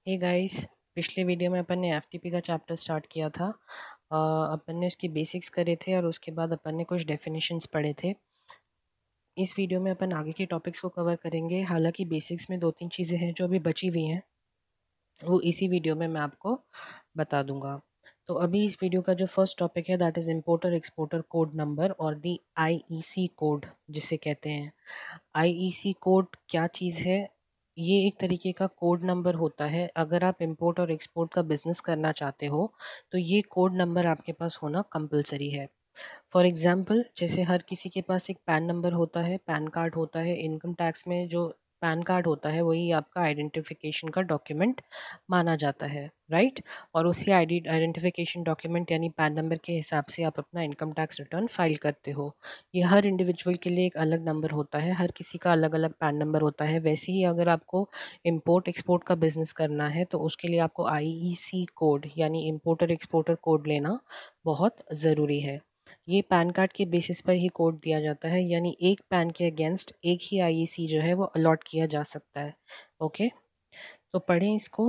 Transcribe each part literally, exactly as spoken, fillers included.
Hey guys, पिछले video में अपन ने एफटीपी का चैप्टर स्टार्ट किया था। अ, अपन ने उसकी बेसिक्स करे थे और उसके बाद अपन ने कुछ डेफिनेशंस पढ़े थे। इस वीडियो में अपन आगे के टॉपिक्स को कवर करेंगे। हालांकि बेसिक्स में दो तीन चीज़ें हैं जो अभी बची हुई हैं, वो इसी वीडियो में मैं आपको बता दूंगा। तो अभी इस वीडियो का जो फर्स्ट टॉपिक है that is importer exporter code number और दी आईईसी कोड जिसे कहते हैं। आईईसी कोड क्या चीज़ है? ये एक तरीके का कोड नंबर होता है। अगर आप इंपोर्ट और एक्सपोर्ट का बिजनेस करना चाहते हो तो ये कोड नंबर आपके पास होना कंपलसरी है। फॉर एग्जांपल, जैसे हर किसी के पास एक पैन नंबर होता है, पैन कार्ड होता है। इनकम टैक्स में जो पैन कार्ड होता है वही आपका आइडेंटिफिकेशन का डॉक्यूमेंट माना जाता है, राइट। और उसी आईडी आइडेंटिफिकेशन डॉक्यूमेंट यानी पैन नंबर के हिसाब से आप अपना इनकम टैक्स रिटर्न फाइल करते हो। ये हर इंडिविजुअल के लिए एक अलग नंबर होता है, हर किसी का अलग अलग पैन नंबर होता है। वैसे ही अगर आपको इम्पोर्ट एक्सपोर्ट का बिजनेस करना है तो उसके लिए आपको आईईसी कोड यानी इम्पोर्टर एक्सपोर्टर कोड लेना बहुत ज़रूरी है। ये पैन कार्ड के बेसिस पर ही कोड दिया जाता है, यानी एक पैन के अगेंस्ट एक ही आईईसी जो है वो अलॉट किया जा सकता है। ओके, तो पढ़ें इसको।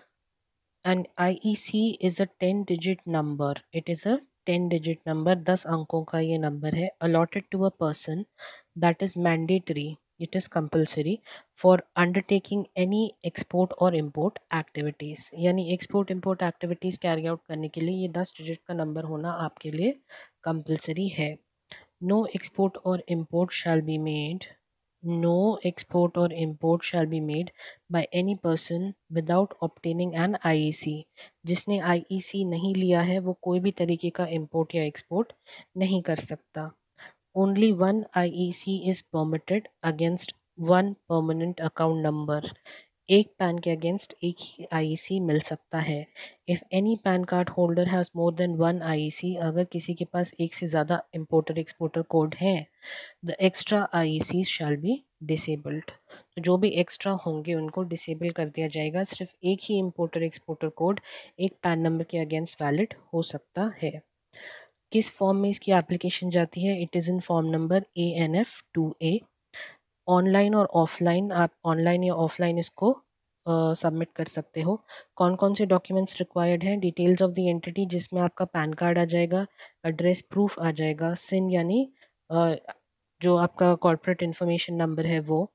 An IEC is a ten digit number. It is a ten digit number, दस अंकों का ये नंबर है। Allotted to a person that is mandatory, it is compulsory for undertaking any export और इम्पोर्ट एक्टिविटीज़। यानी export import activities carry out करने के लिए ये दस डिजिट का नंबर होना आपके लिए कंपल्सरी है। नो एक्सपोर्ट और import shall be made No export or import shall be made by any person without obtaining an I E C। जिसने I E C नहीं लिया है वो कोई भी तरीके का import या export नहीं कर सकता। Only one I E C is permitted against one permanent account number। एक पैन के अगेंस्ट एक ही आईईसी मिल सकता है। If any PAN card holder has more than one IEC, अगर किसी के पास एक से ज़्यादा इम्पोर्टर एक्सपोर्टर कोड हैं, the extra IEC shall be disabled. तो जो भी एक्स्ट्रा होंगे उनको डिसेबल कर दिया जाएगा। सिर्फ एक ही इम्पोर्टर एक्सपोर्टर कोड एक पैन नंबर के अगेंस्ट वैलिड हो सकता है। किस फॉर्म में इसकी एप्लीकेशन जाती है? It is in form number A N F two A. Online और ऑफलाइन, आप ऑनलाइन या ऑफलाइन इसको सबमिट uh, कर सकते हो। कौन कौन से डॉक्यूमेंट्स रिक्वायर्ड हैं? डिटेल्स ऑफ द एंटिटी जिसमें आपका पैन कार्ड आ जाएगा, एड्रेस प्रूफ आ जाएगा, सिन यानी uh, जो आपका कॉर्पोरेट इन्फॉर्मेशन नंबर है वो,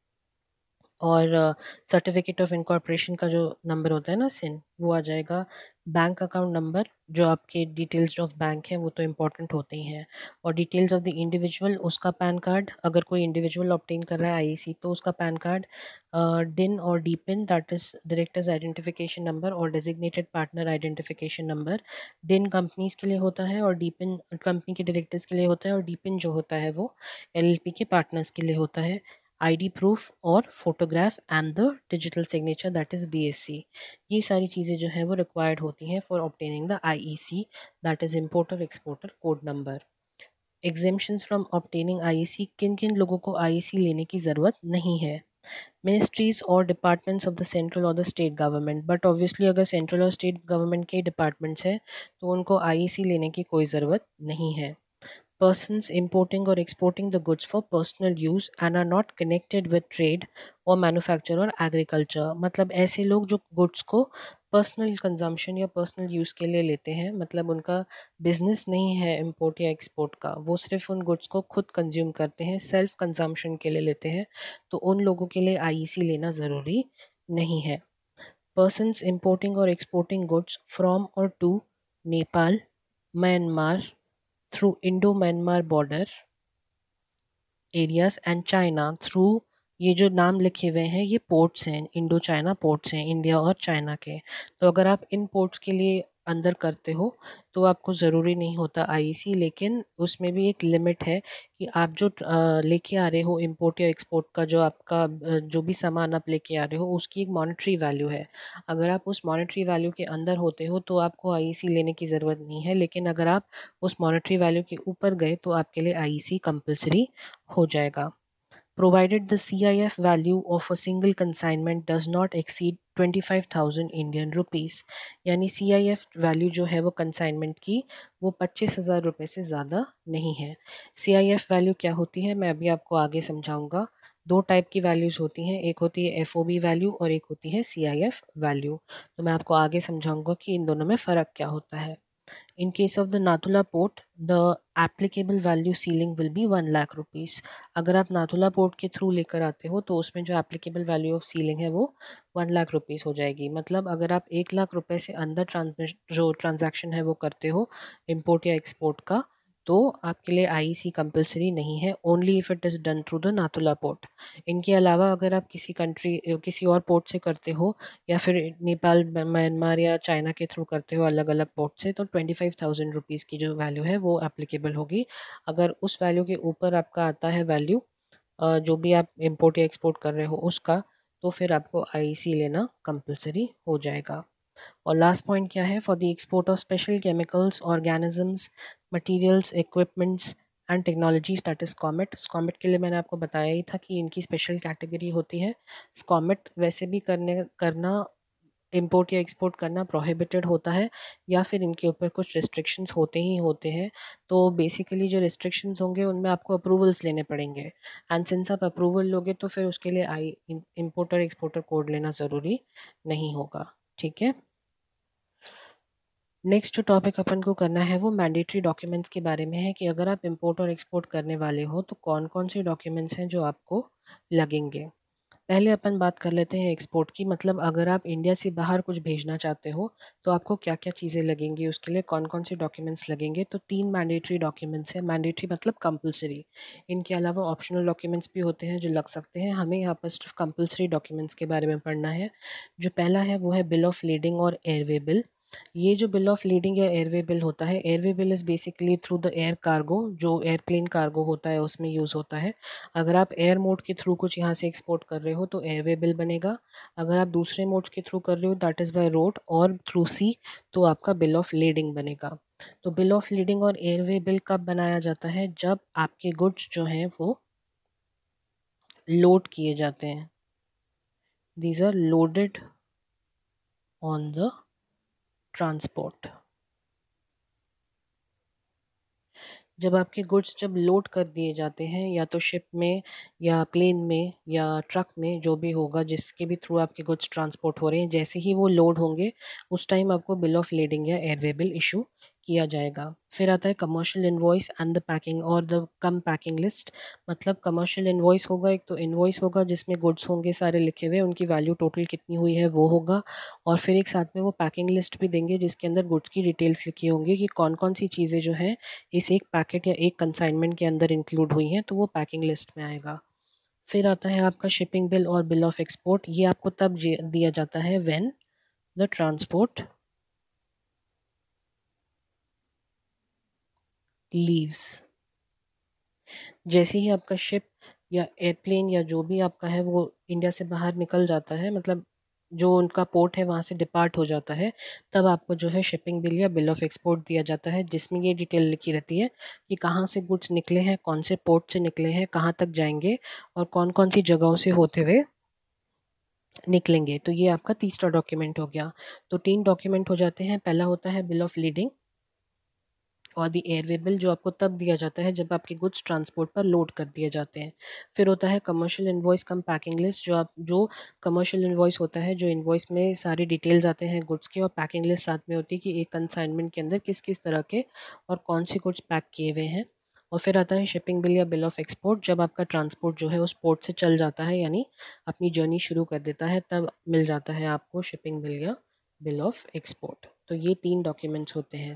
और सर्टिफिकेट ऑफ इनकॉर्पोरेशन का जो नंबर होता है ना, सिन, वो आ जाएगा। बैंक अकाउंट नंबर, जो आपके डिटेल्स ऑफ बैंक हैं वो तो इम्पॉर्टेंट होते ही हैं। और डिटेल्स ऑफ द इंडिविजुअल, उसका पैन कार्ड, अगर कोई इंडिविजुअल ऑब्टेन कर रहा है आईईसी तो उसका पैन कार्ड। डिन और DPIN that is directors identification number और designated partner identification number. DIN companies के लिए होता है और डीपिन कंपनी के डायरेक्टर्स के लिए होता है, और डीपिन जो होता है वो एलएलपी के पार्टनर्स के लिए होता है। आईडी प्रूफ और photograph and the digital signature that is DSC. ये सारी चीज़ें जो है वो रिक्वायर्ड होती हैं for obtaining the IEC that is importer exporter code number. Exemptions from obtaining IEC, किन किन लोगों को आईईसी लेने की ज़रूरत नहीं है? मिनिस्ट्रीज और डिपार्टमेंट्स ऑफ द सेंट्रल और the state government. But obviously अगर सेंट्रल और स्टेट गवर्नमेंट के डिपार्टमेंट्स हैं तो उनको आईईसी लेने की कोई ज़रूरत नहीं है। Persons importing or exporting the goods for personal use and are not connected with trade or manufacture or agriculture। मतलब ऐसे लोग जो गुड्स को पर्सनल कंजम्पशन या पर्सनल यूज़ के लिए लेते हैं, मतलब उनका बिजनेस नहीं है इंपोर्ट या एक्सपोर्ट का, वो सिर्फ उन गुड्स को खुद कंज्यूम करते हैं, सेल्फ कंजम्पशन के लिए लेते हैं, तो उन लोगों के लिए आईईसी लेना ज़रूरी नहीं है। Persons importing or exporting goods from or to Nepal, Myanmar, through Indo-Myanmar border areas and China through, ये जो नाम लिखे हुए हैं ये पोर्ट्स हैं, इंडो चाइना पोर्ट्स हैं, इंडिया और चाइना के। तो अगर आप इन पोर्ट्स के लिए अंदर करते हो तो आपको ज़रूरी नहीं होता आईईसी, लेकिन उसमें भी एक लिमिट है कि आप जो लेके आ रहे हो इंपोर्ट या एक्सपोर्ट का, जो आपका जो भी सामान आप लेके आ रहे हो उसकी एक मॉनेटरी वैल्यू है। अगर आप उस मॉनेटरी वैल्यू के अंदर होते हो तो आपको आईईसी लेने की ज़रूरत नहीं है, लेकिन अगर आप उस मॉनेटरी वैल्यू के ऊपर गए तो आपके लिए आईईसी कंपल्सरी हो जाएगा। Provided the C I F value of a single consignment does not exceed twenty-five thousand Indian rupees। यानी C I F वैल्यू जो है वो कंसाइनमेंट की वो पच्चीस हज़ार रुपये से ज़्यादा नहीं है। C I F वैल्यू क्या होती है मैं अभी आपको आगे समझाऊंगा। दो टाइप की वैल्यूज़ होती हैं, एक होती है एफ ओ बी वैल्यू और एक होती है सी आई एफ वैल्यू। तो मैं आपको आगे समझाऊंगा कि इन दोनों में फ़र्क क्या होता है। In case of the Nathula port, the applicable value ceiling will be one lakh rupees. अगर आप नाथुला पोर्ट के थ्रू लेकर आते हो तो उसमें जो applicable value of ceiling है वो वन लाख रुपीज़ हो जाएगी। मतलब अगर आप एक लाख रुपए से अंदर ट्रांसमिश जो ट्रांजैक्शन है वो करते हो इम्पोर्ट या एक्सपोर्ट का, तो आपके लिए आई ई सी कंपलसरी नहीं है, only if it is done through the Nathula port. इनके अलावा अगर आप किसी कंट्री किसी और पोर्ट से करते हो या फिर नेपाल, म्यांमार या चाइना के थ्रू करते हो अलग अलग पोर्ट से, तो ट्वेंटी फाइव थाउजेंड रुपीज़ की जो वैल्यू है वो एप्लीकेबल होगी। अगर उस वैल्यू के ऊपर आपका आता है वैल्यू जो भी आप इंपोर्ट या एक्सपोर्ट कर रहे हो उसका, तो फिर आपको आई ई सी लेना कंपलसरी हो जाएगा। और लास्ट पॉइंट क्या है, for the export of special chemicals, organisms, materials, equipments and technologies that is SCOMET. SCOMET के लिए मैंने आपको बताया ही था कि इनकी स्पेशल कैटेगरी होती है। स्कॉमेट वैसे भी करने करना इंपोर्ट या एक्सपोर्ट करना प्रोहिबिटेड होता है या फिर इनके ऊपर कुछ रिस्ट्रिक्शंस होते ही होते हैं। तो बेसिकली जो रिस्ट्रिक्शंस होंगे उनमें आपको अप्रूवल्स लेने पड़ेंगे, एंड सिंस आप अप्रूवल लोगे तो फिर उसके लिए आई इंपोर्टर एक्सपोर्टर कोड लेना ज़रूरी नहीं होगा। ठीक है, नेक्स्ट जो टॉपिक अपन को करना है वो मैंडेटरी डॉक्यूमेंट्स के बारे में है कि अगर आप इंपोर्ट और एक्सपोर्ट करने वाले हो तो कौन कौन से डॉक्यूमेंट्स हैं जो आपको लगेंगे। पहले अपन बात कर लेते हैं एक्सपोर्ट की, मतलब अगर आप इंडिया से बाहर कुछ भेजना चाहते हो तो आपको क्या क्या चीज़ें लगेंगी, उसके लिए कौन कौन से डॉक्यूमेंट्स लगेंगे। तो तीन मैंडेटरी डॉक्यूमेंट्स हैं। मैंडेटरी मतलब कंपलसरी, इनके अलावा ऑप्शनल डॉक्यूमेंट्स भी होते हैं जो लग सकते हैं। हमें यहाँ पर सिर्फ कंपलसरी डॉक्यूमेंट्स के बारे में पढ़ना है। जो पहला है वो है बिल ऑफ लीडिंग और एयरवे बिल। ये जो बिल ऑफ लीडिंग या एयरवे बिल होता है, airway bill is basically through the air cargo, जो एयरप्लेन कार्गो होता है उसमें यूज़ होता है। अगर आप एयर मोड के थ्रू कुछ यहाँ से एक्सपोर्ट कर रहे हो तो एयरवे बिल बनेगा। अगर आप दूसरे मोड्स के थ्रू कर रहे हो दैट इज़ बाय रोड और थ्रू सी, तो आपका बिल ऑफ लीडिंग बनेगा। तो बिल ऑफ लीडिंग और एयरवे बिल कब बनाया जाता है, जब आपके गुड्स जो हैं वो लोड किए जाते हैं। These are loaded on the transport. जब आपके गुड्स जब लोड कर दिए जाते हैं या तो शिप में या प्लेन में या ट्रक में, जो भी होगा जिसके भी थ्रू आपके गुड्स ट्रांसपोर्ट हो रहे हैं, जैसे ही वो लोड होंगे उस टाइम आपको बिल ऑफ लीडिंग या एयरवे बिल इशू किया जाएगा। फिर आता है commercial invoice and the packing और द कम पैकिंग लिस्ट। मतलब कमर्शियल इनवॉइस होगा, एक तो इनवॉइस होगा जिसमें गुड्स होंगे सारे लिखे हुए, उनकी वैल्यू टोटल कितनी हुई है वो होगा, और फिर एक साथ में वो पैकिंग लिस्ट भी देंगे जिसके अंदर गुड्स की डिटेल्स लिखी होंगी कि कौन कौन सी चीज़ें जो हैं इस एक पैकेट या एक कंसाइनमेंट के अंदर इंक्लूड हुई हैं, तो वो पैकिंग लिस्ट में आएगा। फिर आता है आपका शिपिंग बिल और बिल ऑफ एक्सपोर्ट। ये आपको तब दिया जाता है व्हेन द ट्रांसपोर्ट लीव्स। जैसे ही आपका शिप या एयरप्लेन या जो भी आपका है वो इंडिया से बाहर निकल जाता है, मतलब जो उनका पोर्ट है वहाँ से डिपार्ट हो जाता है, तब आपको जो है शिपिंग बिल या बिल ऑफ एक्सपोर्ट दिया जाता है, जिसमें ये डिटेल लिखी रहती है कि कहाँ से गुड्स निकले हैं, कौन से पोर्ट से निकले हैं, कहाँ तक जाएंगे और कौन कौन सी जगहों से होते हुए निकलेंगे। तो ये आपका तीसरा डॉक्यूमेंट हो गया। तो तीन डॉक्यूमेंट हो जाते हैं। पहला होता है बिल ऑफ लीडिंग और दी एयरवे बिल, जो आपको तब दिया जाता है जब आपके गुड्स ट्रांसपोर्ट पर लोड कर दिए जाते हैं। फिर होता है commercial invoice cum packing list, जो आप जो कमर्शियल इनवॉइस होता है, जो इनवॉइस में सारी डिटेल्स आते हैं गुड्स के, और पैकिंग लिस्ट साथ में होती है कि एक कंसाइनमेंट के अंदर किस किस तरह के और कौन से गुड्स पैक किए हुए हैं। और फिर आता है शिपिंग बिल या बिल ऑफ एक्सपोर्ट, जब आपका ट्रांसपोर्ट जो है उस पोर्ट से चल जाता है, यानी अपनी जर्नी शुरू कर देता है, तब मिल जाता है आपको शिपिंग बिल या बिल ऑफ एक्सपोर्ट। तो ये तीन डॉक्यूमेंट्स होते हैं।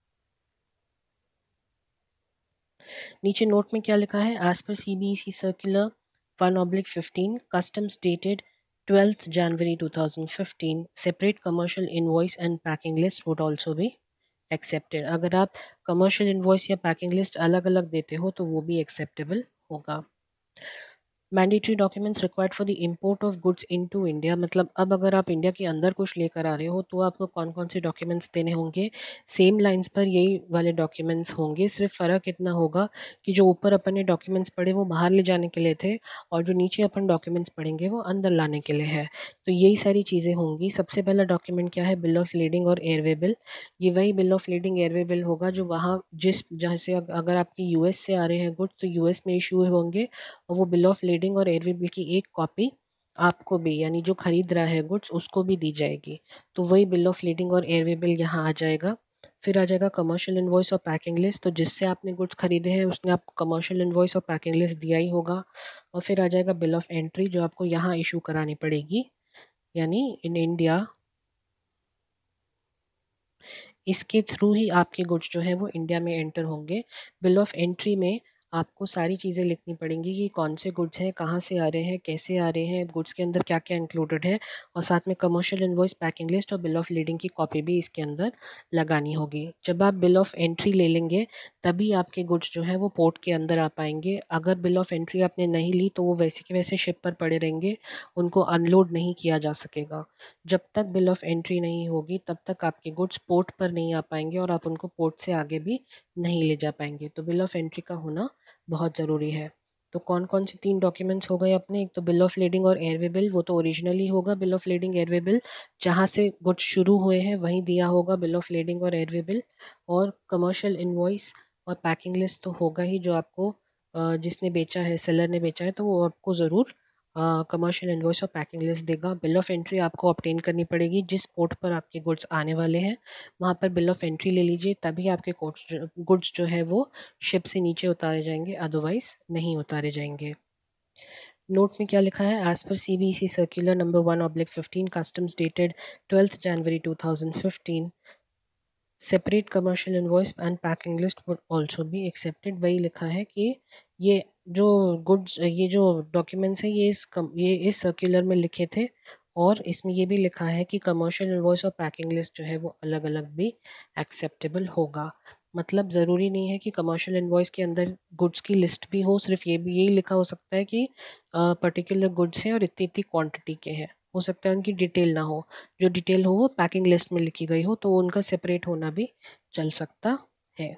नीचे नोट में क्या लिखा है, as per C B E C circular one oblique fifteen customs dated twelfth January two thousand fifteen separate commercial invoice and packing list would also be accepted. अगर आप कमर्शियल इनवॉइस या पैकिंग लिस्ट अलग अलग देते हो तो वो भी एक्सेप्टेबल होगा। Mandatory documents required for the import of goods into India, मतलब अब अगर आप इंडिया के अंदर कुछ लेकर आ रहे हो तो आपको कौन कौन से डॉक्यूमेंट्स देने होंगे। सेम लाइंस पर यही वाले डॉक्यूमेंट्स होंगे, सिर्फ फ़र्क इतना होगा कि जो ऊपर अपन ने डॉक्यूमेंट्स पढ़े वो बाहर ले जाने के लिए थे और जो नीचे अपन डॉक्यूमेंट्स पढ़ेंगे वो अंदर लाने के लिए है। तो यही सारी चीज़ें होंगी। सबसे पहला डॉक्यूमेंट क्या है, बिल ऑफ लीडिंग और एयरवे बिल। ये वही bill of leading airway bill होगा जो वहाँ जिस जहाँ से अगर आपके यूएस से आ रहे हैं गुड्स तो यूएस में इशू होंगे, और वो बिल ऑफ लीडिंग लीडिंग और एयरवेबल की एक कॉपी आपको भी, यानी जो खरीद रहा है गुड्स उसको भी दी जाएगी। तो वही बिल ऑफ लीडिंग और एयरवेबल यहाँ आ जाएगा। फिर आ जाएगा कमर्शियल इनवॉइस और पैकिंग लिस्ट, तो जिससे आपने गुड्स खरीदे हैं उसने आपको कमर्शियल इनवॉइस और पैकिंग लिस्ट दिया ही होगा। और फिर आ जाएगा बिल ऑफ एंट्री, जो आपको यहाँ इशू करानी पड़ेगी, यानी इन इंडिया इसके थ्रू ही आपके गुड्स जो है वो इंडिया में एंटर होंगे। बिल ऑफ एंट्री में आपको सारी चीज़ें लिखनी पड़ेंगी कि कौन से गुड्स हैं, कहाँ से आ रहे हैं, कैसे आ रहे हैं, गुड्स के अंदर क्या क्या इंक्लूडेड है, और साथ में कमर्शियल इनवॉइस, पैकिंग लिस्ट और बिल ऑफ लीडिंग की कॉपी भी इसके अंदर लगानी होगी। जब आप बिल ऑफ एंट्री ले लेंगे तभी आपके गुड्स जो है वो पोर्ट के अंदर आ पाएंगे। अगर बिल ऑफ एंट्री आपने नहीं ली तो वो वैसे के वैसे शिप पर पड़े रहेंगे, उनको अनलोड नहीं किया जा सकेगा। जब तक बिल ऑफ एंट्री नहीं होगी तब तक आपके गुड्स पोर्ट पर नहीं आ पाएंगे और आप उनको पोर्ट से आगे भी नहीं ले जा पाएंगे। तो बिल ऑफ एंट्री का होना बहुत ज़रूरी है। तो कौन कौन से तीन डॉक्यूमेंट्स हो गए अपने? एक तो बिल ऑफ लीडिंग और एयरवे बिल, वो तो ओरिजिनली होगा bill of leading airway bill, जहाँ से गुड्स शुरू हुए हैं वहीं दिया होगा बिल ऑफ लीडिंग और एयरवे बिल। और कमर्शियल इनवॉइस और पैकिंग लिस्ट तो होगा ही, जो आपको जिसने बेचा है, सेलर ने बेचा है, तो वो आपको ज़रूर कमर्शियल इनवॉइस और पैकिंग लिस्ट देगा। बिल ऑफ एंट्री आपको ऑब्टेन करनी पड़ेगी, जिस पोर्ट पर आपके गुड्स आने वाले हैं वहाँ पर बिल ऑफ एंट्री ले लीजिए, तभी आपके गुड्स जो है वो शिप से नीचे उतारे जाएंगे, अदरवाइज नहीं उतारे जाएंगे। नोट में क्या लिखा है? As per C B C circular number one oblique fifteen customs dated twelfth January two thousand fifteen, separate commercial invoice and packing list would also be accepted. वही लिखा है कि ये जो गुड्स, ये जो डॉक्यूमेंट्स हैं ये इस कम, ये इस सर्कुलर में लिखे थे, और इसमें ये भी लिखा है कि कमर्शियल इनवॉइस और पैकिंग लिस्ट जो है वो अलग अलग भी एक्सेप्टेबल होगा। मतलब ज़रूरी नहीं है कि कमर्शियल इनवॉइस के अंदर गुड्स की लिस्ट भी हो, सिर्फ ये भी यही लिखा हो सकता है कि पर्टिकुलर गुड्स हैं और इतनी इतनी क्वांटिटी के हैं। हो सकता है उनकी डिटेल ना हो, जो डिटेल हो वो पैकिंग लिस्ट में लिखी गई हो, तो उनका सेपरेट होना भी चल सकता है।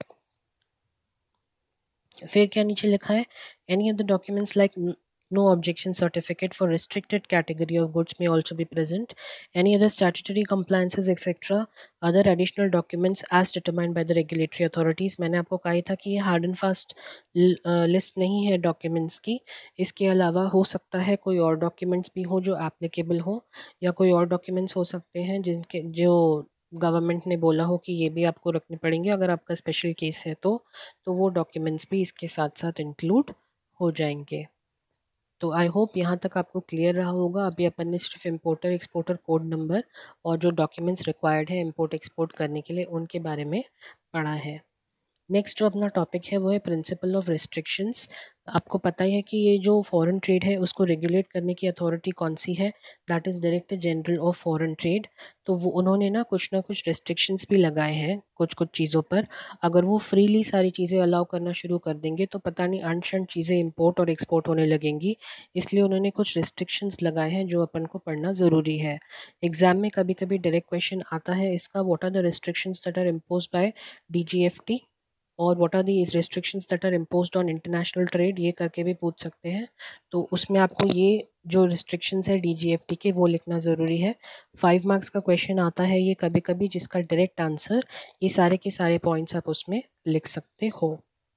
फिर क्या नीचे लिखा है? Any other documents like no objection certificate for restricted category of goods may also be present. Any other statutory compliances et cetera. Other additional documents as determined by the regulatory authorities. मैंने आपको कहा था कि ये hard and fast list नहीं है documents की। इसके अलावा हो सकता है कोई और डॉक्यूमेंट्स भी हो जो एप्लीकेबल हो, या कोई और डॉक्यूमेंट्स हो सकते हैं जिनके जो गवर्नमेंट ने बोला हो कि ये भी आपको रखने पड़ेंगे अगर आपका स्पेशल केस है तो तो वो डॉक्यूमेंट्स भी इसके साथ साथ इंक्लूड हो जाएंगे। तो आई होप यहाँ तक आपको क्लियर रहा होगा। अभी अपन ने सिर्फ इम्पोर्टर एक्सपोर्टर कोड नंबर और जो डॉक्यूमेंट्स रिक्वायर्ड है इम्पोर्ट एक्सपोर्ट करने के लिए उनके बारे में पढ़ा है। नेक्स्ट जो अपना टॉपिक है वो है प्रिंसिपल ऑफ रिस्ट्रिक्शंस। आपको पता ही है कि ये जो फॉरेन ट्रेड है उसको रेगुलेट करने की अथॉरिटी कौन सी है? That is director general of foreign trade. तो वो उन्होंने ना कुछ ना कुछ रिस्ट्रिक्शंस भी लगाए हैं कुछ कुछ चीज़ों पर। अगर वो फ्रीली सारी चीज़ें अलाउ करना शुरू कर देंगे तो पता नहीं अनशंट चीज़ें इंपोर्ट और एक्सपोर्ट होने लगेंगी, इसलिए उन्होंने कुछ रिस्ट्रिक्शंस लगाए हैं जो अपन को पढ़ना ज़रूरी है। एग्जाम में कभी कभी डायरेक्ट क्वेश्चन आता है इसका, what are the restrictions that are imposed by D G F T और what are the restrictions that are imposed on international trade, ये करके भी पूछ सकते हैं। तो उसमें आपको ये जो रिस्ट्रिक्शंस है डीजीएफटी के वो लिखना ज़रूरी है। फाइव मार्क्स का क्वेश्चन आता है ये कभी कभी, जिसका डायरेक्ट आंसर ये सारे के सारे पॉइंट्स आप उसमें लिख सकते हो।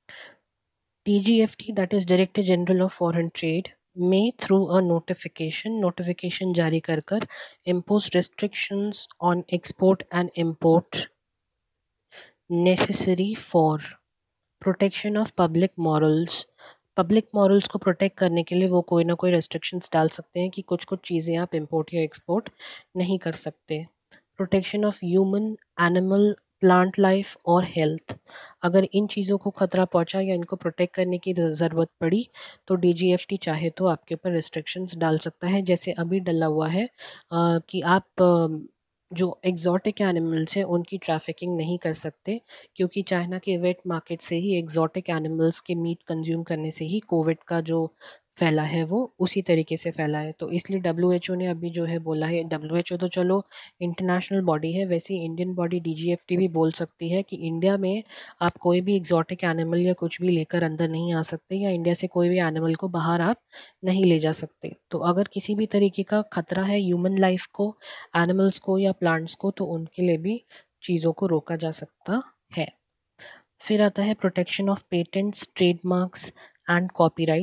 DGFT that is director general of foreign trade में थ्रू अ नोटिफिकेशन नोटिफिकेशन जारी कर कर impose restrictions on export and import necessary for protection of public morals. Public morals को प्रोटेक्ट करने के लिए वो कोई ना कोई रेस्ट्रिक्शंस डाल सकते हैं कि कुछ कुछ चीज़ें आप इंपोर्ट या एक्सपोर्ट नहीं कर सकते। Protection of human, animal, plant life और हेल्थ, अगर इन चीज़ों को खतरा पहुंचा या इनको प्रोटेक्ट करने की ज़रूरत पड़ी तो डीजीएफटी चाहे तो आपके ऊपर रिस्ट्रिक्शंस डाल सकता है। जैसे अभी डला हुआ है आ, कि आप आ, जो एग्जॉटिक एनिमल्स हैं उनकी ट्रैफिकिंग नहीं कर सकते, क्योंकि चाइना के वेट मार्केट से ही एग्जॉटिक एनिमल्स के मीट कंज्यूम करने से ही कोविड का जो फैला है वो उसी तरीके से फैला है। तो इसलिए डब्ल्यू एच ओ ने अभी जो है बोला है, डब्ल्यू एच ओ तो चलो इंटरनेशनल बॉडी है, वैसे Indian body D G F T भी बोल सकती है कि इंडिया में आप कोई भी एग्जॉटिक एनिमल या कुछ भी लेकर अंदर नहीं आ सकते, या इंडिया से कोई भी एनिमल को बाहर आप नहीं ले जा सकते। तो अगर किसी भी तरीके का खतरा है ह्यूमन लाइफ को, एनिमल्स को या प्लांट्स को, तो उनके लिए भी चीज़ों को रोका जा सकता है। फिर आता है protection of patents, trademarks and copyrights.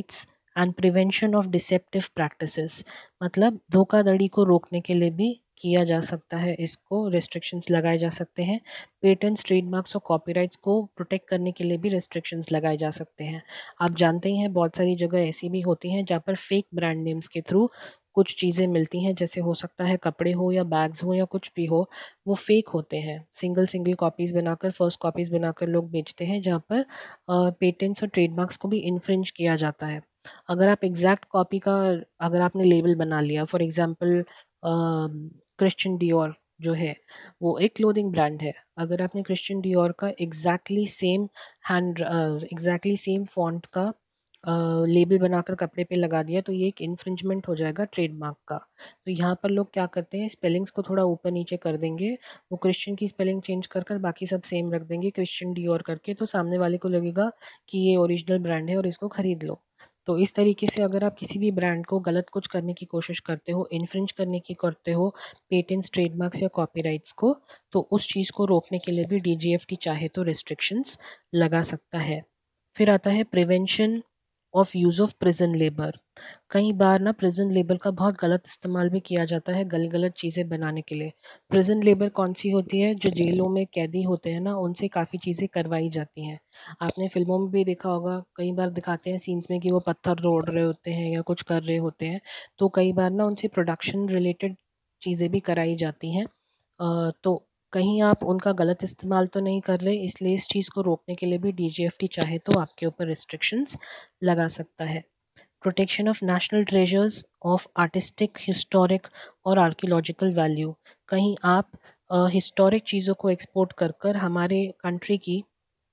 And prevention of deceptive practices, मतलब धोखाधड़ी को रोकने के लिए भी किया जा सकता है, इसको रेस्ट्रिक्शंस लगाए जा सकते हैं। पेटेंट्स, ट्रेडमार्क्स और कॉपीराइट्स को प्रोटेक्ट करने के लिए भी रेस्ट्रिक्शंस लगाए जा सकते हैं। आप जानते ही हैं बहुत सारी जगह ऐसी भी होती हैं जहाँ पर फेक ब्रांड नेम्स के थ्रू कुछ चीज़ें मिलती हैं, जैसे हो सकता है कपड़े हो या बैग्स हो या कुछ भी हो, वो फेक होते हैं। सिंगल सिंगल कॉपीज़ बनाकर, फर्स्ट कॉपीज़ बनाकर लोग बेचते हैं, जहाँ पर पेटेंट्स और ट्रेडमार्क्स को भी इन्फ्रिंज किया जाता है। अगर आप एग्जैक्ट कॉपी का अगर आपने लेबल बना लिया, फॉर एग्जांपल क्रिश्चियन डियोर जो है वो एक क्लोथिंग ब्रांड है, अगर आपने क्रिश्चियन डियोर का exactly same hand exactly same font का लेबल बनाकर कपड़े पे लगा दिया, तो ये एक इन्फ्रिंजमेंट हो जाएगा ट्रेडमार्क का। तो यहाँ पर लोग क्या करते हैं, स्पेलिंग्स को थोड़ा ऊपर नीचे कर देंगे, वो क्रिश्चियन की स्पेलिंग चेंज कर कर बाकी सब सेम रख देंगे क्रिश्चियन डियोर करके, तो सामने वाले को लगेगा कि ये ओरिजिनल ब्रांड है और इसको खरीद लो। तो इस तरीके से अगर आप किसी भी ब्रांड को गलत कुछ करने की कोशिश करते हो, इन्फ्रिंज करने की करते हो पेटेंट्स, ट्रेडमार्क्स या कॉपीराइट्स को, तो उस चीज़ को रोकने के लिए भी डीजीएफटी चाहे तो रिस्ट्रिक्शंस लगा सकता है। फिर आता है prevention of use of prison labour. कई बार ना प्रिजन लेबर का बहुत गलत इस्तेमाल भी किया जाता है गलत गलत चीज़ें बनाने के लिए। प्रिजन लेबर कौन सी होती है, जो जेलों में कैदी होते हैं ना, उनसे काफ़ी चीज़ें करवाई जाती हैं। आपने फिल्मों में भी देखा होगा, कई बार दिखाते हैं सीन्स में कि वो पत्थर तोड़ रहे होते हैं या कुछ कर रहे होते हैं, तो कई बार ना उनसे प्रोडक्शन रिलेटेड चीज़ें भी कराई जाती हैं। तो कहीं आप उनका गलत इस्तेमाल तो नहीं कर रहे, इसलिए इस चीज़ को रोकने के लिए भी डीजीएफटी चाहे तो आपके ऊपर रिस्ट्रिक्शंस लगा सकता है। Protection of national treasures of artistic, historic और आर्कियोलॉजिकल वैल्यू। कहीं आप हिस्टोरिक चीज़ों को एक्सपोर्ट कर कर हमारे कंट्री की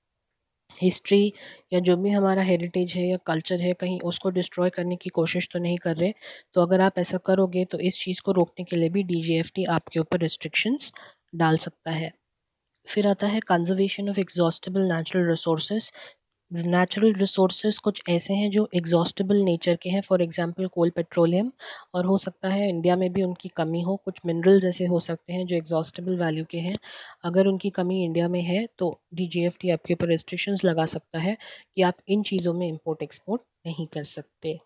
हिस्ट्री या जो भी हमारा हेरिटेज है या कल्चर है, कहीं उसको डिस्ट्रॉय करने की कोशिश तो नहीं कर रहे। तो अगर आप ऐसा करोगे तो इस चीज़ को रोकने के लिए भी डीजीएफटी आपके ऊपर रिस्ट्रिक्शंस डाल सकता है। फिर आता है conservation of exhaustible natural resources. Natural resources कुछ ऐसे हैं जो एग्जॉस्टेबल नेचर के हैं, फॉर एग्जांपल कोल, पेट्रोलियम, और हो सकता है इंडिया में भी उनकी कमी हो। कुछ मिनरल्स ऐसे हो सकते हैं जो एग्जॉस्टेबल वैल्यू के हैं, अगर उनकी कमी इंडिया में है तो डीजीएफटी आपके ऊपर रेस्ट्रिक्शंस लगा सकता है कि आप इन चीज़ों में इंपोर्ट एक्सपोर्ट नहीं कर सकते।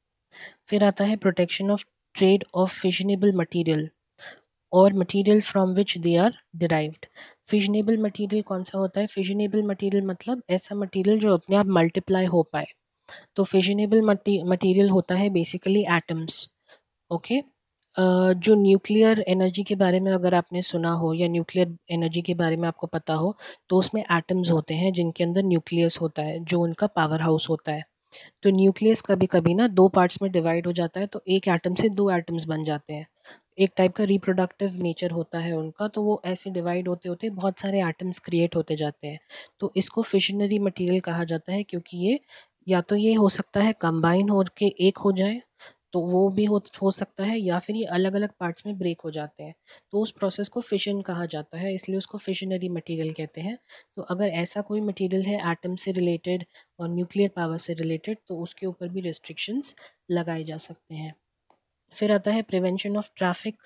फिर आता है protection of trade of fissionable material और material from which they are derived. Fissionable material कौन सा होता है? फिशनेबल मटेरियल मतलब ऐसा मटेरियल जो अपने आप मल्टीप्लाई हो पाए। तो फिशनेबल मटेरियल होता है बेसिकली एटम्स। ओके, जो न्यूक्लियर एनर्जी के बारे में अगर आपने सुना हो या न्यूक्लियर एनर्जी के बारे में आपको पता हो, तो उसमें एटम्स होते हैं जिनके अंदर न्यूक्लियस होता है, जो उनका पावर हाउस होता है। तो न्यूक्लियस कभी कभी ना दो पार्ट्स में डिवाइड हो जाता है, तो एक एटम से दो एटम्स बन जाते हैं। एक टाइप का रिप्रोडक्टिव नेचर होता है उनका, तो वो ऐसे डिवाइड होते होते बहुत सारे एटम्स क्रिएट होते जाते हैं। तो इसको फिशनरी मटेरियल कहा जाता है, क्योंकि ये या तो ये हो सकता है कंबाइन हो के एक हो जाए, तो वो भी हो हो सकता है, या फिर ये अलग अलग पार्ट्स में ब्रेक हो जाते हैं, तो उस प्रोसेस को फिशन कहा जाता है, इसलिए उसको फिशनरी मटेरियल कहते हैं। तो अगर ऐसा कोई मटेरियल है एटम से रिलेटेड और न्यूक्लियर पावर से रिलेटेड, तो उसके ऊपर भी रिस्ट्रिक्शंस लगाए जा सकते हैं। फिर आता है prevention of traffic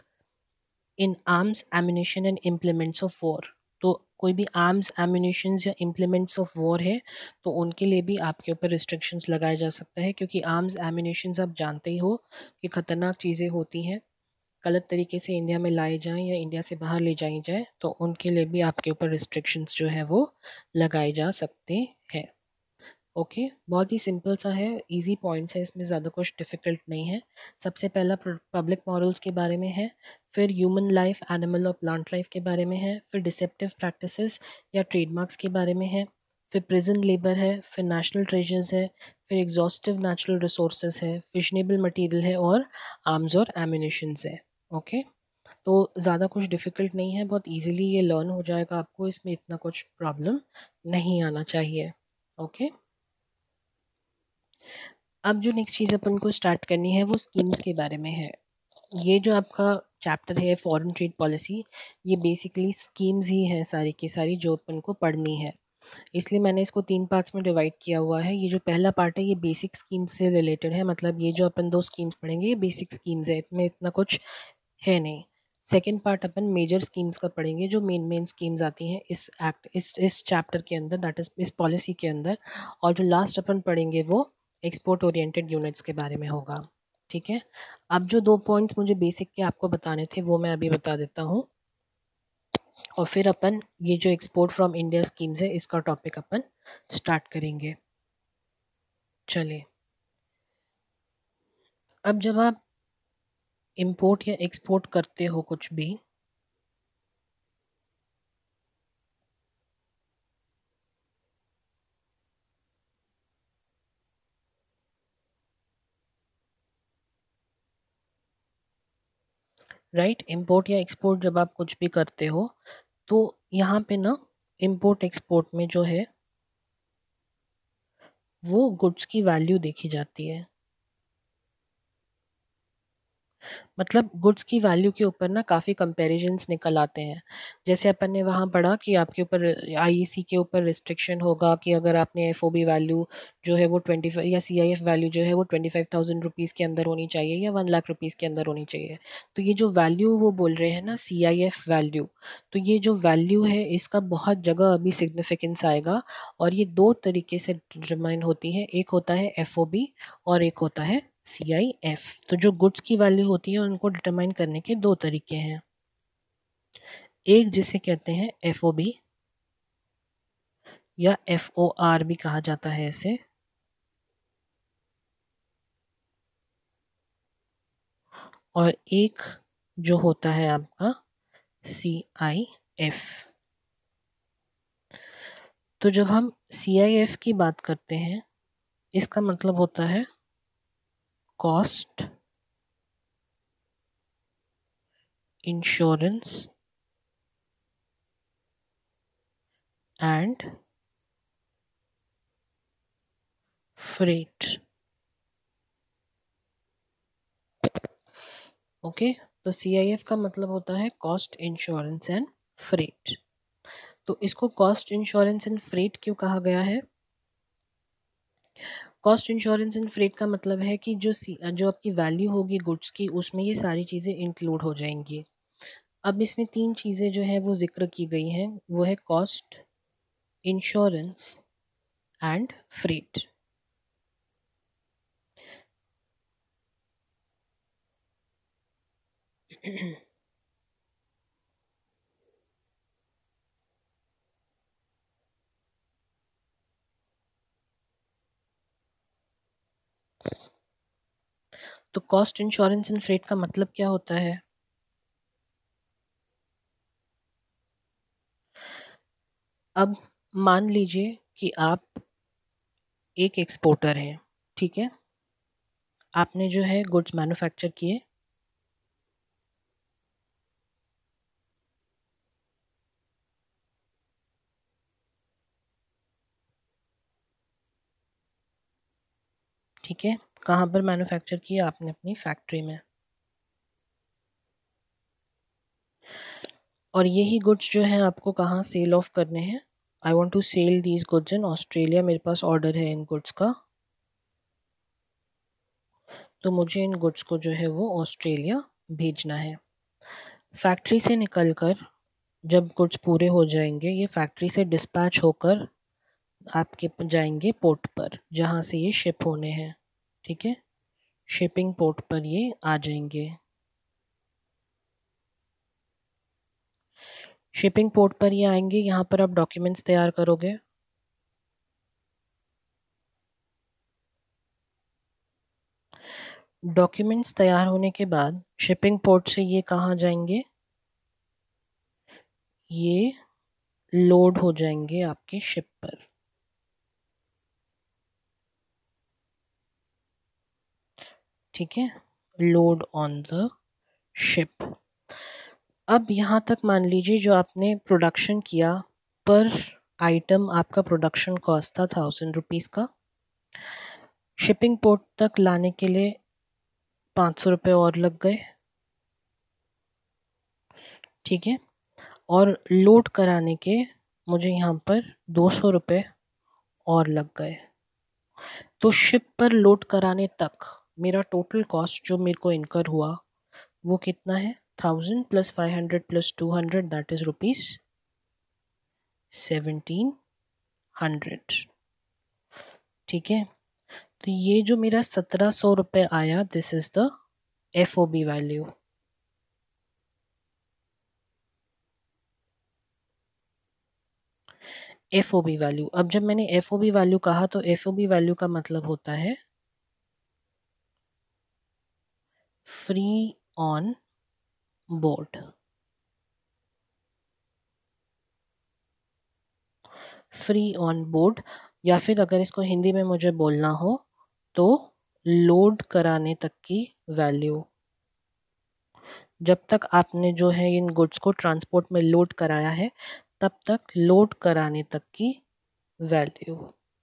in arms, ammunition and implements of war. तो कोई भी आर्म्स, एम्यूनेशंस या इम्प्लीमेंट्स ऑफ वॉर है, तो उनके लिए भी आपके ऊपर रिस्ट्रिक्शंस लगाया जा सकता है, क्योंकि आर्म्स, एम्यूनेशंस आप जानते ही हो कि ख़तरनाक चीज़ें होती हैं, गलत तरीके से इंडिया में लाए जाएं या इंडिया से बाहर ले जाई जाए, तो उनके लिए भी आपके ऊपर रिस्ट्रिक्शंस जो है वो लगाए जा सकते हैं। ओके okay, बहुत ही सिंपल सा है, इजी पॉइंट्स है, इसमें ज़्यादा कुछ डिफ़िकल्ट नहीं है। सबसे पहला पब्लिक मॉरल्स के बारे में है, फिर ह्यूमन लाइफ, एनिमल और प्लांट लाइफ के बारे में है, फिर डिसेप्टिव प्रैक्टिसेस या ट्रेडमार्क्स के बारे में है, फिर प्रिजन लेबर है, फिर नेशनल ट्रेजर्स है, फिर एग्जॉस्टिव नेचुरल रिसोर्सेज है, फिशनेबल मटीरियल है और आर्म्स और एम्यूनेशंस है। Okay okay? तो ज़्यादा कुछ डिफ़िकल्ट नहीं है, बहुत ईजिली ये लर्न हो जाएगा आपको, इसमें इतना कुछ प्रॉब्लम नहीं आना चाहिए। Okay okay? अब जो नेक्स्ट चीज़ अपन को स्टार्ट करनी है वो स्कीम्स के बारे में है। ये जो आपका चैप्टर है फॉरेन ट्रेड पॉलिसी, ये बेसिकली स्कीम्स ही हैं सारी की सारी जो अपन को पढ़नी है, इसलिए मैंने इसको तीन पार्ट्स में डिवाइड किया हुआ है। ये जो पहला पार्ट है ये बेसिक स्कीम्स से रिलेटेड है, मतलब ये जो अपन दो स्कीम्स पढ़ेंगे ये बेसिक स्कीम्स है, इसमें इतना कुछ है नहीं। सेकेंड पार्ट अपन मेजर स्कीम्स का पढ़ेंगे, जो मेन मेन स्कीम्स आती हैं इस एक्ट इस इस चैप्टर के अंदर, दैट इज इस पॉलिसी के अंदर। और जो लास्ट अपन पढ़ेंगे वो एक्सपोर्ट ओरिएंटेड यूनिट्स के बारे में होगा। ठीक है, अब जो दो पॉइंट्स मुझे बेसिक के आपको बताने थे वो मैं अभी बता देता हूँ, और फिर अपन ये जो एक्सपोर्ट फ्रॉम इंडिया स्कीम्स है इसका टॉपिक अपन स्टार्ट करेंगे। चलिए, अब जब आप इंपोर्ट या एक्सपोर्ट करते हो कुछ भी, राइट, इंपोर्ट या एक्सपोर्ट जब आप कुछ भी करते हो तो यहाँ पे ना इंपोर्ट एक्सपोर्ट में जो है वो गुड्स की वैल्यू देखी जाती है। मतलब गुड्स की वैल्यू के ऊपर ना काफ़ी कंपैरिजंस निकल आते हैं। जैसे अपन ने वहाँ पढ़ा कि आपके ऊपर आईईसी के ऊपर रिस्ट्रिक्शन होगा कि अगर आपने एफओबी वैल्यू जो है वो ट्वेंटी फाइव या सीआईएफ वैल्यू जो है वो ट्वेंटी फाइव थाउजेंड रुपीज़ के अंदर होनी चाहिए या वन लाख रुपीज़ के अंदर होनी चाहिए। तो ये जो वैल्यू वो बोल रहे हैं ना सीआईएफ वैल्यू, तो ये जो वैल्यू है इसका बहुत जगह अभी सिग्निफिकेंस आएगा, और ये दो तरीके से डिटरमाइन होती है। एक होता है एफओबी और एक होता है सी आई एफ। तो जो गुड्स की वैल्यू होती है उनको डिटरमाइन करने के दो तरीके हैं। एक जिसे कहते हैं एफ ओ बी या एफ ओ आर भी कहा जाता है इसे, और एक जो होता है आपका सी आई एफ। तो जब हम सी आई एफ की बात करते हैं इसका मतलब होता है cost insurance and freight. Okay, तो सी आई एफ का मतलब होता है कॉस्ट इंश्योरेंस एंड फ्रेट। तो इसको कॉस्ट इंश्योरेंस एंड फ्रेट क्यों कहा गया है? कॉस्ट इंश्योरेंस एंड फ्रेट का मतलब है कि जो जो आपकी वैल्यू होगी गुड्स की उसमें ये सारी चीज़ें इंक्लूड हो जाएंगी। अब इसमें तीन चीज़ें जो है वो जिक्र की गई हैं, वो है कॉस्ट इंश्योरेंस एंड फ्रेट। तो कॉस्ट इंश्योरेंस एंड फ्रेट का मतलब क्या होता है? अब मान लीजिए कि आप एक एक्सपोर्टर हैं, ठीक है, आपने जो है गुड्स मैन्युफैक्चर किए, ठीक है, कहाँ पर मैन्युफैक्चर किया आपने? अपनी फैक्ट्री में। और यही गुड्स जो है आपको कहाँ सेल ऑफ करने हैं? I want to sell these goods in Australia, मेरे पास ऑर्डर है इन गुड्स का, तो मुझे इन गुड्स को जो है वो ऑस्ट्रेलिया भेजना है। फैक्ट्री से निकलकर जब गुड्स पूरे हो जाएंगे ये फैक्ट्री से डिस्पैच होकर आपके जाएंगे पोर्ट पर जहाँ से ये शिप होने हैं, ठीक है, शिपिंग पोर्ट पर ये आ जाएंगे। शिपिंग पोर्ट पर ये आएंगे, यहाँ पर आप डॉक्यूमेंट्स तैयार करोगे। डॉक्यूमेंट्स तैयार होने के बाद शिपिंग पोर्ट से ये कहाँ जाएंगे? ये लोड हो जाएंगे आपके शिप पर। ठीक है, लोड ऑन द शिप। अब यहाँ तक मान लीजिए जो आपने प्रोडक्शन किया, पर आइटम आपका प्रोडक्शन कॉस्ट था थाउजेंड रुपीज़ का, शिपिंग पोर्ट तक लाने के लिए पाँच सौ रुपये और लग गए, ठीक है, और लोड कराने के मुझे यहाँ पर दो सौ रुपये और लग गए। तो शिप पर लोड कराने तक मेरा टोटल कॉस्ट जो मेरे को इनकर हुआ वो कितना है? Thousand plus five hundred plus two hundred, that is rupees seventeen hundred. ठीक है, तो ये जो मेरा सत्रह सौ रुपये आया, this is the F O B value. F O B value, अब जब मैंने एफ ओ बी वैल्यू कहा तो एफ ओ बी वैल्यू का मतलब होता है free on board. Free on board, या फिर अगर इसको हिंदी में मुझे बोलना हो तो लोड कराने तक की वैल्यू। जब तक आपने जो है इन गुड्स को ट्रांसपोर्ट में लोड कराया है, तब तक लोड कराने तक की वैल्यू,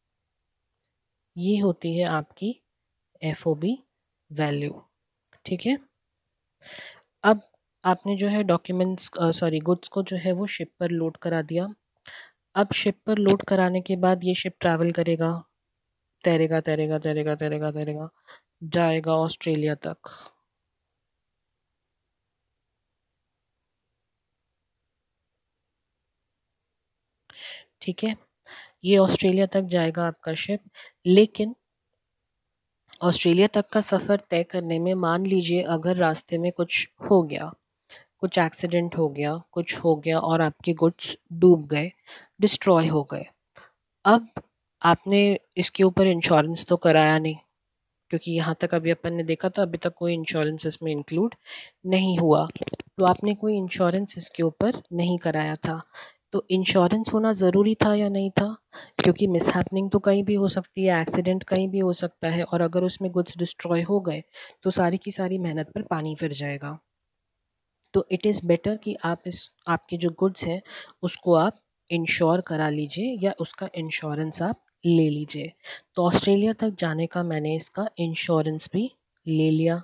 ये होती है आपकी एफ ओ बी वैल्यू। ठीक है, अब आपने जो है डॉक्यूमेंट्स सॉरी गुड्स को जो है वो शिप पर लोड करा दिया। अब शिप पर लोड कराने के बाद ये शिप ट्रैवल करेगा, तैरेगा तैरेगा तैरेगा तैरेगा तैरेगा जाएगा ऑस्ट्रेलिया तक। ठीक है, ये ऑस्ट्रेलिया तक जाएगा आपका शिप, लेकिन ऑस्ट्रेलिया तक का सफ़र तय करने में मान लीजिए अगर रास्ते में कुछ हो गया, कुछ एक्सीडेंट हो गया, कुछ हो गया और आपके गुड्स डूब गए, डिस्ट्रॉय हो गए। अब आपने इसके ऊपर इंश्योरेंस तो कराया नहीं, क्योंकि यहाँ तक अभी अपन ने देखा था अभी तक कोई इंश्योरेंस इसमें इंक्लूड नहीं हुआ, तो आपने कोई इंश्योरेंस इसके ऊपर नहीं कराया था। तो इंश्योरेंस होना ज़रूरी था या नहीं था, क्योंकि मिसहैपनिंग तो कहीं भी हो सकती है, एक्सीडेंट कहीं भी हो सकता है, और अगर उसमें गुड्स डिस्ट्रॉय हो गए तो सारी की सारी मेहनत पर पानी फिर जाएगा। तो इट इज़ बेटर कि आप इस आपके जो गुड्स हैं उसको आप इंश्योर करा लीजिए या उसका इंश्योरेंस आप ले लीजिए। तो ऑस्ट्रेलिया तक जाने का मैंने इसका इंश्योरेंस भी ले लिया।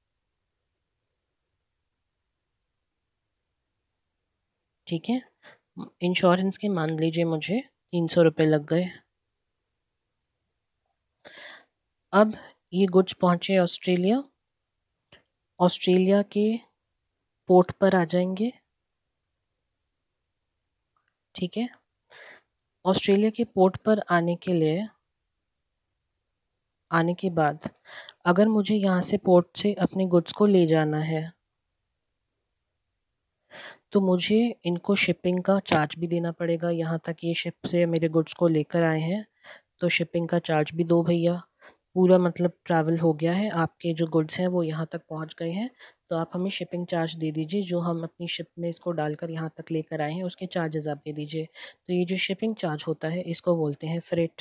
ठीक है, इंश्योरेंस के मान लीजिए मुझे तीन सौ रुपये लग गए। अब ये गुड्स पहुँचे ऑस्ट्रेलिया, ऑस्ट्रेलिया के पोर्ट पर आ जाएंगे। ठीक है, ऑस्ट्रेलिया के पोर्ट पर आने के लिए आने के बाद अगर मुझे यहाँ से पोर्ट से अपने गुड्स को ले जाना है तो मुझे इनको शिपिंग का चार्ज भी देना पड़ेगा। यहाँ तक ये शिप से मेरे गुड्स को लेकर आए हैं तो शिपिंग का चार्ज भी दो भैया। पूरा मतलब ट्रैवल हो गया है, आपके जो गुड्स हैं वो यहाँ तक पहुँच गए हैं, तो आप हमें शिपिंग चार्ज दे दीजिए। जो हम अपनी शिप में इसको डालकर यहाँ तक लेकर आए हैं उसके चार्जेस आप दे दीजिए। तो ये जो शिपिंग चार्ज होता है इसको बोलते हैं फ्रेट।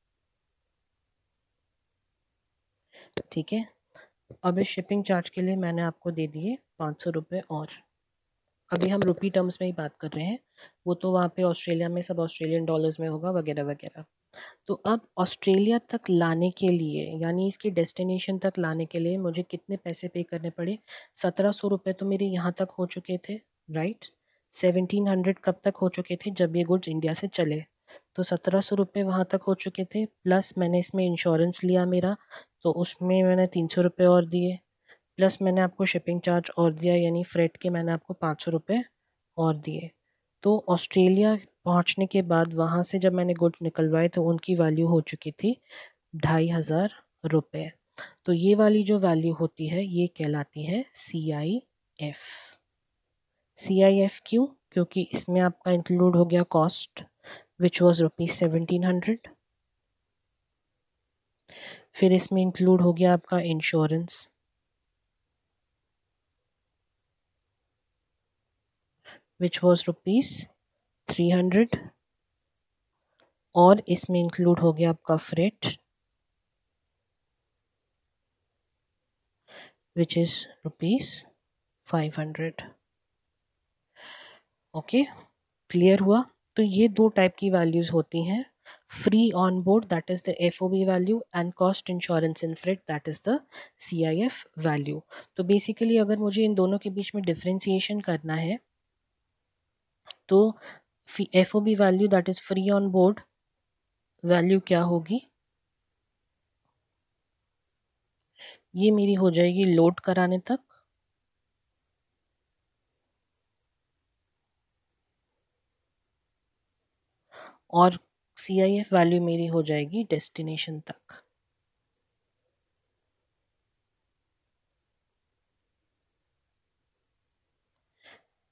ठीक है, अब इस शिपिंग चार्ज के लिए मैंने आपको दे दिए पाँच सौ रुपये और। अभी हम रुपी टर्म्स में ही बात कर रहे हैं, वो तो वहाँ पे ऑस्ट्रेलिया में सब ऑस्ट्रेलियन डॉलर्स में होगा वगैरह वगैरह। तो अब ऑस्ट्रेलिया तक लाने के लिए यानी इसकी डेस्टिनेशन तक लाने के लिए मुझे कितने पैसे पे करने पड़े? सत्रह सौ रुपये तो मेरे यहाँ तक हो चुके थे, राइट। सेवनटीन हंड्रेड कब तक हो चुके थे? जब ये गुड्स इंडिया से चले। तो सत्रह सौ रुपये वहाँ तक हो चुके थे, प्लस मैंने इसमें इंश्योरेंस लिया मेरा, तो उसमें मैंने तीन सौ रुपये और दिए, प्लस मैंने आपको शिपिंग चार्ज और दिया, यानी फ्रेट के मैंने आपको पाँच सौ रुपये और दिए। तो ऑस्ट्रेलिया पहुंचने के बाद वहाँ से जब मैंने गुड्स निकलवाए तो उनकी वैल्यू हो चुकी थी ढाई हज़ार रुपये। तो ये वाली जो वैल्यू होती है ये कहलाती है सी I F. C I F क्यों? क्योंकि इसमें आपका इंक्लूड हो गया cost which was rupees seventeen hundred, फिर इसमें इंक्लूड हो गया आपका insurance which was rupees three hundred, और इसमें इंक्लूड हो गया आपका freight which is rupees five hundred. Okay, clear हुआ? तो ये दो टाइप की वैल्यूज़ होती हैं, free on board that is the F O B value and cost insurance in freight that is the C I F value. तो basically अगर मुझे इन दोनों के बीच में डिफ्रेंसिएशन करना है तो F O B value that is free on board value क्या होगी? ये मेरी हो जाएगी लोड कराने तक, और सी आई एफ वैल्यू मेरी हो जाएगी डेस्टिनेशन तक।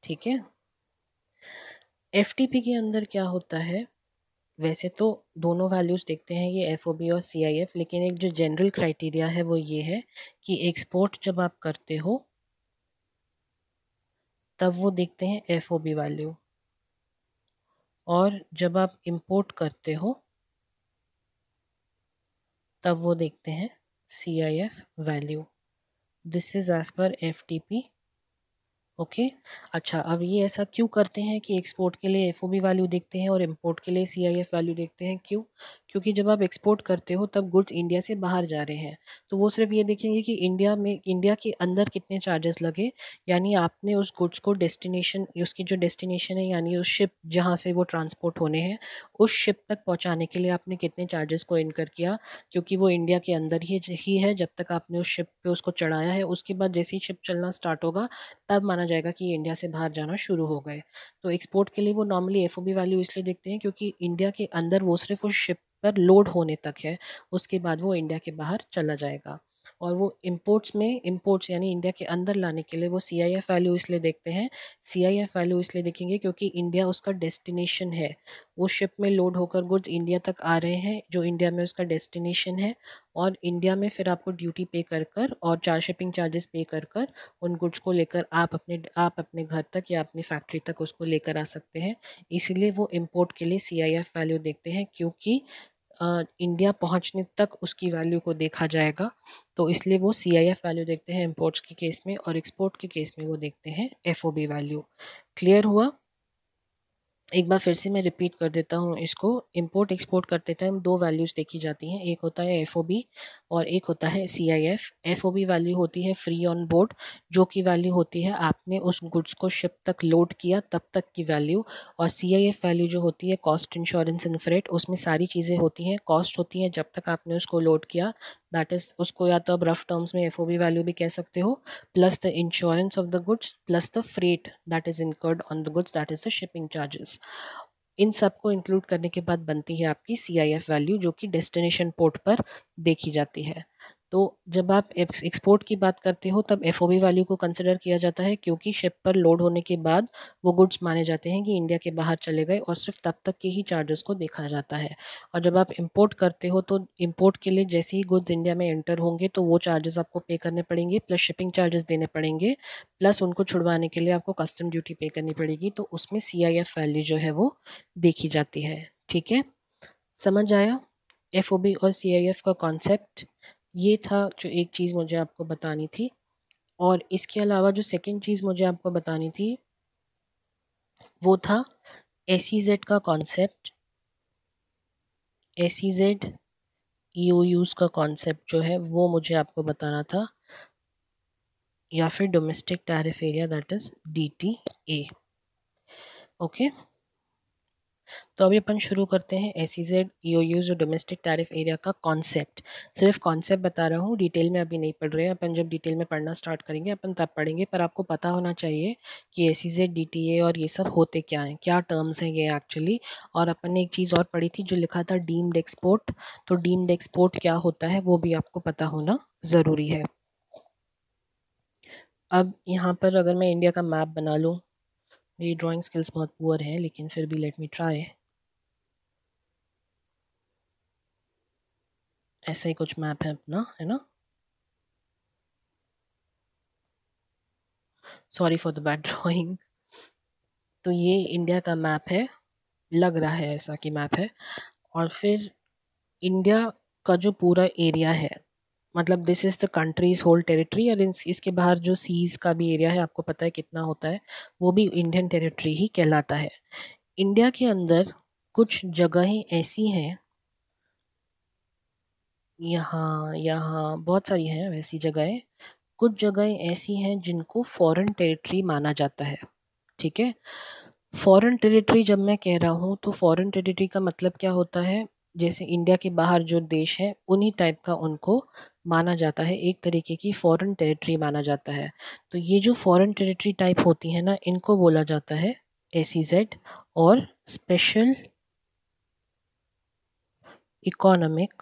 ठीक है। एफटीपी के अंदर क्या होता है, वैसे तो दोनों वैल्यूज़ देखते हैं ये एफओबी और सीआईएफ, लेकिन एक जो जनरल क्राइटेरिया है वो ये है कि एक्सपोर्ट जब आप करते हो तब वो देखते हैं एफओबी वैल्यू, और जब आप इंपोर्ट करते हो तब वो देखते हैं CIF value. This is as per FTP. Okay okay? अच्छा, अब ये ऐसा क्यों करते हैं कि एक्सपोर्ट के लिए एफओबी वैल्यू देखते हैं और इंपोर्ट के लिए सीआईएफ वैल्यू देखते हैं? क्यों? क्योंकि जब आप एक्सपोर्ट करते हो तब गुड्स इंडिया से बाहर जा रहे हैं, तो वो सिर्फ ये देखेंगे कि इंडिया में, इंडिया के अंदर कितने चार्जेस लगे, यानी आपने उस गुड्स को डेस्टिनेशन, उसकी जो डेस्टिनेशन है यानी उस शिप जहाँ से वो ट्रांसपोर्ट होने हैं, उस शिप तक पहुँचाने के लिए आपने कितने चार्जेस को इनकर किया, क्योंकि वो इंडिया के अंदर ही ही है जब तक आपने उस शिप पे उसको चढ़ाया है। उसके बाद जैसे ही शिप चलना स्टार्ट होगा तब माना जाएगा कि इंडिया से बाहर जाना शुरू हो गए। तो एक्सपोर्ट के लिए वो नॉर्मली एफओबी वैल्यू इसलिए देखते हैं क्योंकि इंडिया के अंदर वो सिर्फ उस शिप पर लोड होने तक है, उसके बाद वो इंडिया के बाहर चला जाएगा। और वो इंपोर्ट्स में, इंपोर्ट्स यानी इंडिया के अंदर लाने के लिए वो सीआईएफ वैल्यू इसलिए देखते हैं, सीआईएफ वैल्यू इसलिए देखेंगे क्योंकि इंडिया उसका डेस्टिनेशन है। वो शिप में लोड होकर गुड्स इंडिया तक आ रहे हैं जो इंडिया में उसका डेस्टिनेशन है, और इंडिया में फिर आपको ड्यूटी पे कर कर और चार्ज शिपिंग चार्जेस पे कर कर उन गुड्स को लेकर आप अपने आप अपने घर तक या अपनी फैक्ट्री तक उसको लेकर आ सकते हैं। इसीलिए वो इंपोर्ट के लिए सीआईएफ वैल्यू देखते हैं, क्योंकि आ, इंडिया पहुंचने तक उसकी वैल्यू को देखा जाएगा, तो इसलिए वो सीआईएफ वैल्यू देखते हैं इंपोर्ट्स के केस में, और एक्सपोर्ट के केस में वो देखते हैं एफओबी वैल्यू। क्लियर हुआ? एक बार फिर से मैं रिपीट कर देता हूँ इसको। इंपोर्ट एक्सपोर्ट करते टाइम दो वैल्यूज़ देखी जाती हैं, एक होता है एफओबी और एक होता है सीआईएफ। एफओबी वैल्यू होती है फ्री ऑन बोर्ड, जो कि वैल्यू होती है आपने उस गुड्स को शिप तक लोड किया तब तक की वैल्यू, और सीआईएफ वैल्यू जो होती है कॉस्ट, इंश्योरेंस एंड फ्रेट, उसमें सारी चीज़ें होती हैं। कॉस्ट होती है जब तक आपने उसको लोड किया, दैट इज़ उसको या तो आप रफ टर्म्स में एफओबी वैल्यू भी कह सकते हो, plus the insurance of the goods plus the freight that is incurred on the goods, that is the shipping charges. इन सब को इंक्लूड करने के बाद बनती है आपकी सीआईएफ वैल्यू, जो कि डेस्टिनेशन पोर्ट पर देखी जाती है। तो जब आप एक्सपोर्ट की बात करते हो तब एफओबी वैल्यू को कंसिडर किया जाता है, क्योंकि शिप पर लोड होने के बाद वो गुड्स माने जाते हैं कि इंडिया के बाहर चले गए, और सिर्फ तब तक के ही चार्जेस को देखा जाता है। और जब आप इंपोर्ट करते हो तो इंपोर्ट के लिए जैसे ही गुड्स इंडिया में एंटर होंगे तो वो चार्जेस आपको पे करने पड़ेंगे, प्लस शिपिंग चार्जेस देने पड़ेंगे, प्लस उनको छुड़वाने के लिए आपको कस्टम ड्यूटी पे करनी पड़ेगी। तो उसमें सीआईएफ वैल्यू जो है वो देखी जाती है। ठीक है, समझ आया एफओबी और सीआईएफ का कॉन्सेप्ट? ये था जो एक चीज़ मुझे आपको बतानी थी। और इसके अलावा जो सेकंड चीज़ मुझे आपको बतानी थी वो था एसईजेड का कॉन्सेप्ट। एसईजेड ईओयूज़ का कॉन्सेप्ट जो है वो मुझे आपको बताना था, या फिर domestic tariff area, that is DTA. Okay, तो अभी अपन शुरू करते हैं एसईजेड ईओयूज़ और डोमेस्टिक टैरिफ एरिया का कॉन्सेप्ट। सिर्फ कॉन्सेप्ट बता रहा हूँ, डिटेल में अभी नहीं पढ़ रहे हैं अपन। जब डिटेल में पढ़ना स्टार्ट करेंगे अपन तब पढ़ेंगे, पर आपको पता होना चाहिए कि एसईजेड, डीटीए और ये सब होते क्या हैं, क्या टर्म्स हैं ये एक्चुअली। और अपन ने एक चीज़ और पढ़ी थी जो लिखा था डीम्ड एक्सपोर्ट, तो डीम्ड एक्सपोर्ट क्या होता है वो भी आपको पता होना ज़रूरी है। अब यहाँ पर अगर मैं इंडिया का मैप बना लूँ, मेरी ड्राइंग स्किल्स बहुत पुअर हैं लेकिन फिर भी लेट मी ट्राई। ऐसा ही कुछ मैप है अपना, है ना? Sorry for the bad drawing. तो ये इंडिया का मैप है, लग रहा है ऐसा कि मैप है। और फिर इंडिया का जो पूरा एरिया है, मतलब this is the country's whole territory, और इसके बाहर जो सीज़ का भी एरिया है आपको पता है कितना होता है, वो भी इंडियन टेरिटरी ही कहलाता है। इंडिया के अंदर कुछ जगहें ऐसी हैं, यहाँ यहाँ बहुत सारी हैं वैसी जगहें, कुछ जगहें ऐसी हैं जिनको फॉरेन टेरिटरी माना जाता है। ठीक है, फॉरेन टेरिटरी जब मैं कह रहा हूँ तो फॉरेन टेरिटरी का मतलब क्या होता है, जैसे इंडिया के बाहर जो देश है उन्हीं टाइप का उनको माना जाता है, एक तरीके की फॉरेन टेरिटरी माना जाता है। तो ये जो फॉरेन टेरिटरी टाइप होती है ना, इनको बोला जाता है एसईजेड और स्पेशल इकोनॉमिक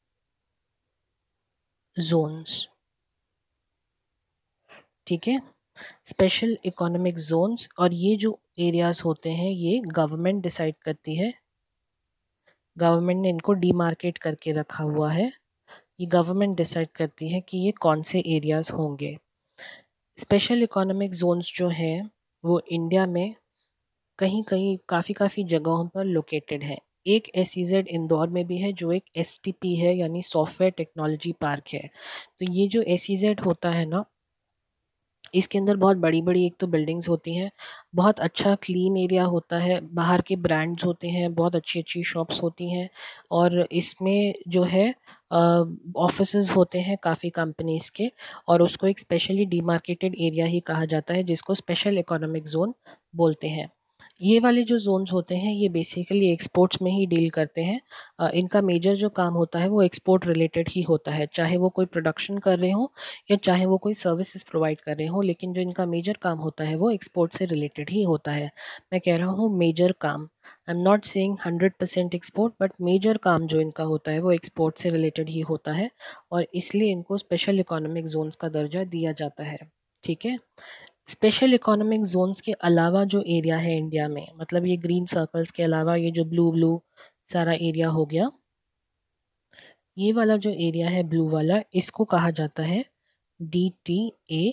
जोन्स। ठीक है, स्पेशल इकोनॉमिक जोन्स, और ये जो एरियाज होते हैं ये गवर्नमेंट डिसाइड करती है, गवर्नमेंट ने इनको डीमार्केट करके रखा हुआ है, ये गवर्नमेंट डिसाइड करती है कि ये कौन से एरियाज होंगे। स्पेशल इकोनॉमिक जोन्स जो हैं वो इंडिया में कहीं कहीं काफ़ी काफ़ी जगहों पर लोकेटेड है। एक एस ई जेड इंदौर में भी है जो एक एस टी पी है, यानी सॉफ्टवेयर टेक्नोलॉजी पार्क है। तो ये जो एस ई जेड होता है ना, इसके अंदर बहुत बड़ी बड़ी एक तो बिल्डिंग्स होती हैं, बहुत अच्छा क्लीन एरिया होता है, बाहर के ब्रांड्स होते हैं, बहुत अच्छी अच्छी शॉप्स होती हैं, और इसमें जो है ऑफिसेज होते हैं काफ़ी कंपनीज़ के, और उसको एक स्पेशली डिमार्केटेड एरिया ही कहा जाता है जिसको स्पेशल इकोनॉमिक जोन बोलते हैं। ये वाले जो जोन्स होते हैं ये बेसिकली एक्सपोर्ट्स में ही डील करते हैं। अ, इनका मेजर जो काम होता है वो एक्सपोर्ट रिलेटेड ही होता है, चाहे वो कोई प्रोडक्शन कर रहे हो या चाहे वो कोई सर्विसेज प्रोवाइड कर रहे हो, लेकिन जो इनका मेजर काम होता है वो एक्सपोर्ट से रिलेटेड ही होता है। मैं कह रहा हूँ मेजर काम, I am not saying hundred percent export, but major काम जो इनका होता है वो एक्सपोर्ट से रिलेटेड ही होता है, और इसलिए इनको स्पेशल इकोनॉमिक जोन्स का दर्जा दिया जाता है। ठीक है। स्पेशल इकोनॉमिक जोन्स के अलावा जो एरिया है इंडिया में, मतलब ये ग्रीन सर्कल्स के अलावा ये जो ब्लू ब्लू सारा एरिया हो गया, ये वाला जो एरिया है ब्लू वाला, इसको कहा जाता है डी टी ए,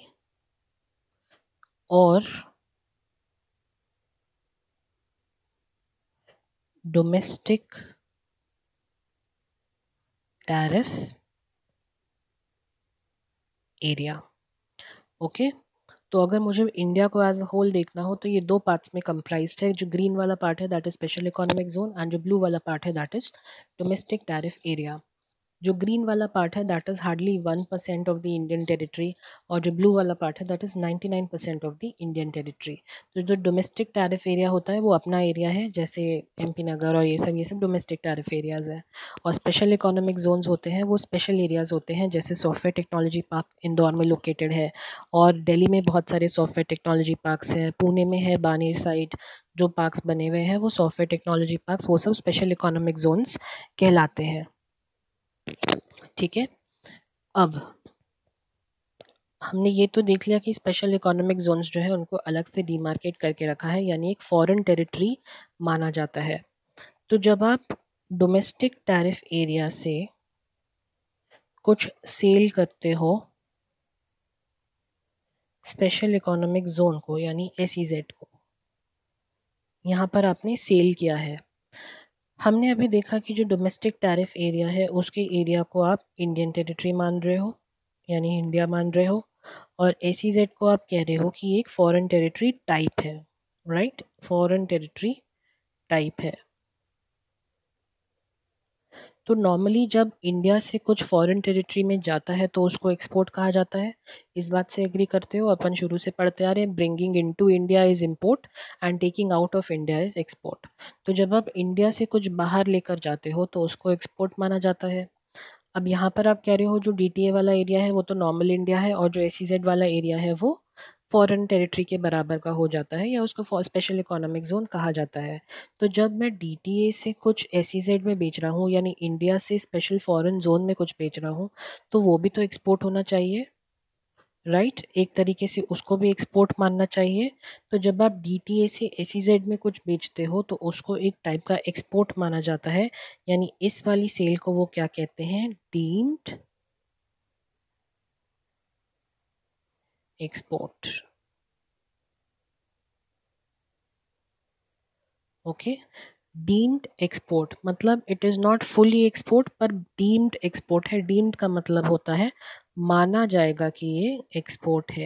और डोमेस्टिक टैरिफ एरिया। ओके। तो अगर मुझे इंडिया को एज अ होल देखना हो तो ये दो पार्ट्स में कंप्राइज्ड है। जो ग्रीन वाला पार्ट है that is special economic zone, and जो ब्लू वाला पार्ट है that is domestic tariff area. जो ग्रीन वाला पार्ट है that is hardly one percent of the Indian territory, और जो ब्लू वाला पार्ट है that is ninety nine percent of the Indian territory. तो जो डोमेस्टिक टैरिफ एरिया होता है वो अपना एरिया है, जैसे एमपी नगर और ये सब ये सब डोमेस्टिक टैरिफ एरियाज़ हैं। और स्पेशल इकोनॉमिक जोन्स होते हैं वो स्पेशल एरियाज़ होते हैं, जैसे सॉफ्टवेयर टेक्नोलॉजी पार्क इंदौर में लोकेटेड है, और दिल्ली में बहुत सारे सॉफ्टवेयर टेक्नोलॉजी पार्क्स हैं, पुणे में है बानेर साइड जो पार्क्स बने हुए हैं वो सॉफ्टवेयर टेक्नोलॉजी पार्क्स, वो सब स्पेशल इकोनॉमिक जोन्स कहलाते हैं। ठीक है। अब हमने ये तो देख लिया कि स्पेशल इकोनॉमिक जोन्स जो है उनको अलग से डिमार्केट करके रखा है, यानी एक फॉरेन टेरिटरी माना जाता है। तो जब आप डोमेस्टिक टैरिफ एरिया से कुछ सेल करते हो स्पेशल इकोनॉमिक जोन को, यानी एस ई जेड को, यहाँ पर आपने सेल किया है। हमने अभी देखा कि जो डोमेस्टिक टैरिफ एरिया है उसके एरिया को आप इंडियन टेरिटरी मान रहे हो, यानी इंडिया मान रहे हो, और ए सी जेड को आप कह रहे हो कि एक फॉरेन टेरिटरी टाइप है, राइट, फॉरेन टेरिटरी टाइप है। तो नॉर्मली जब इंडिया से कुछ फॉरेन टेरिटरी में जाता है तो उसको एक्सपोर्ट कहा जाता है। इस बात से एग्री करते हो? अपन शुरू से पढ़ते आ रहे हैं, bringing into India is import and taking out of India is export. तो जब आप इंडिया से कुछ बाहर लेकर जाते हो तो उसको एक्सपोर्ट माना जाता है। अब यहाँ पर आप कह रहे हो जो डी टी ए वाला एरिया है वो तो नॉर्मल इंडिया है, और जो ए सी जेड वाला एरिया है वो फॉरेन टेरिटरी के बराबर का हो जाता है, या उसको स्पेशल इकोनॉमिक जोन कहा जाता है। तो जब मैं डी टी ए से कुछ ए सी जेड में बेच रहा हूँ, यानी इंडिया से स्पेशल फॉरेन जोन में कुछ बेच रहा हूँ, तो वो भी तो एक्सपोर्ट होना चाहिए, राइट right? एक तरीके से उसको भी एक्सपोर्ट मानना चाहिए। तो जब आप डी टी ए से ए सी जेड में कुछ बेचते हो तो उसको एक टाइप का एक्सपोर्ट माना जाता है, यानी इस वाली सेल को वो क्या कहते हैं, deemed export. Okay. Deemed export मतलब it is not fully export, पर डीम्ड एक्सपोर्ट है। डीम्ड का मतलब होता है माना जाएगा कि ये एक्सपोर्ट है।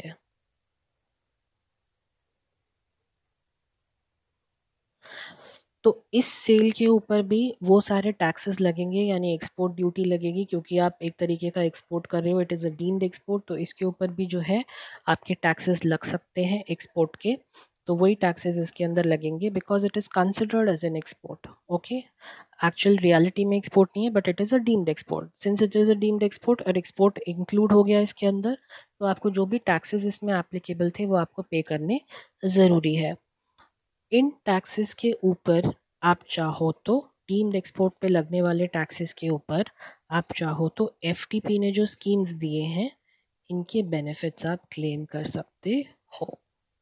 तो इस सेल के ऊपर भी वो सारे टैक्सेस लगेंगे, यानी एक्सपोर्ट ड्यूटी लगेगी, क्योंकि आप एक तरीके का एक्सपोर्ट कर रहे हो, it is a deemed export. तो इसके ऊपर भी जो है आपके टैक्सेस लग सकते हैं एक्सपोर्ट के, तो वही टैक्सेस इसके अंदर लगेंगे because it is considered as an export. Okay. Actual reality में एक्सपोर्ट नहीं है, but it is a deemed export. Since it is a deemed export और एक्सपोर्ट इंक्लूड हो गया इसके अंदर, तो आपको जो भी टैक्सेस इसमें एप्लीकेबल थे वो आपको पे करने ज़रूरी है। इन टैक्सेस के ऊपर आप चाहो तो डीम्ड एक्सपोर्ट पे लगने वाले टैक्सेस के ऊपर आप चाहो तो एफ टी पी ने जो स्कीम्स दिए हैं इनके बेनिफिट्स आप क्लेम कर सकते हो।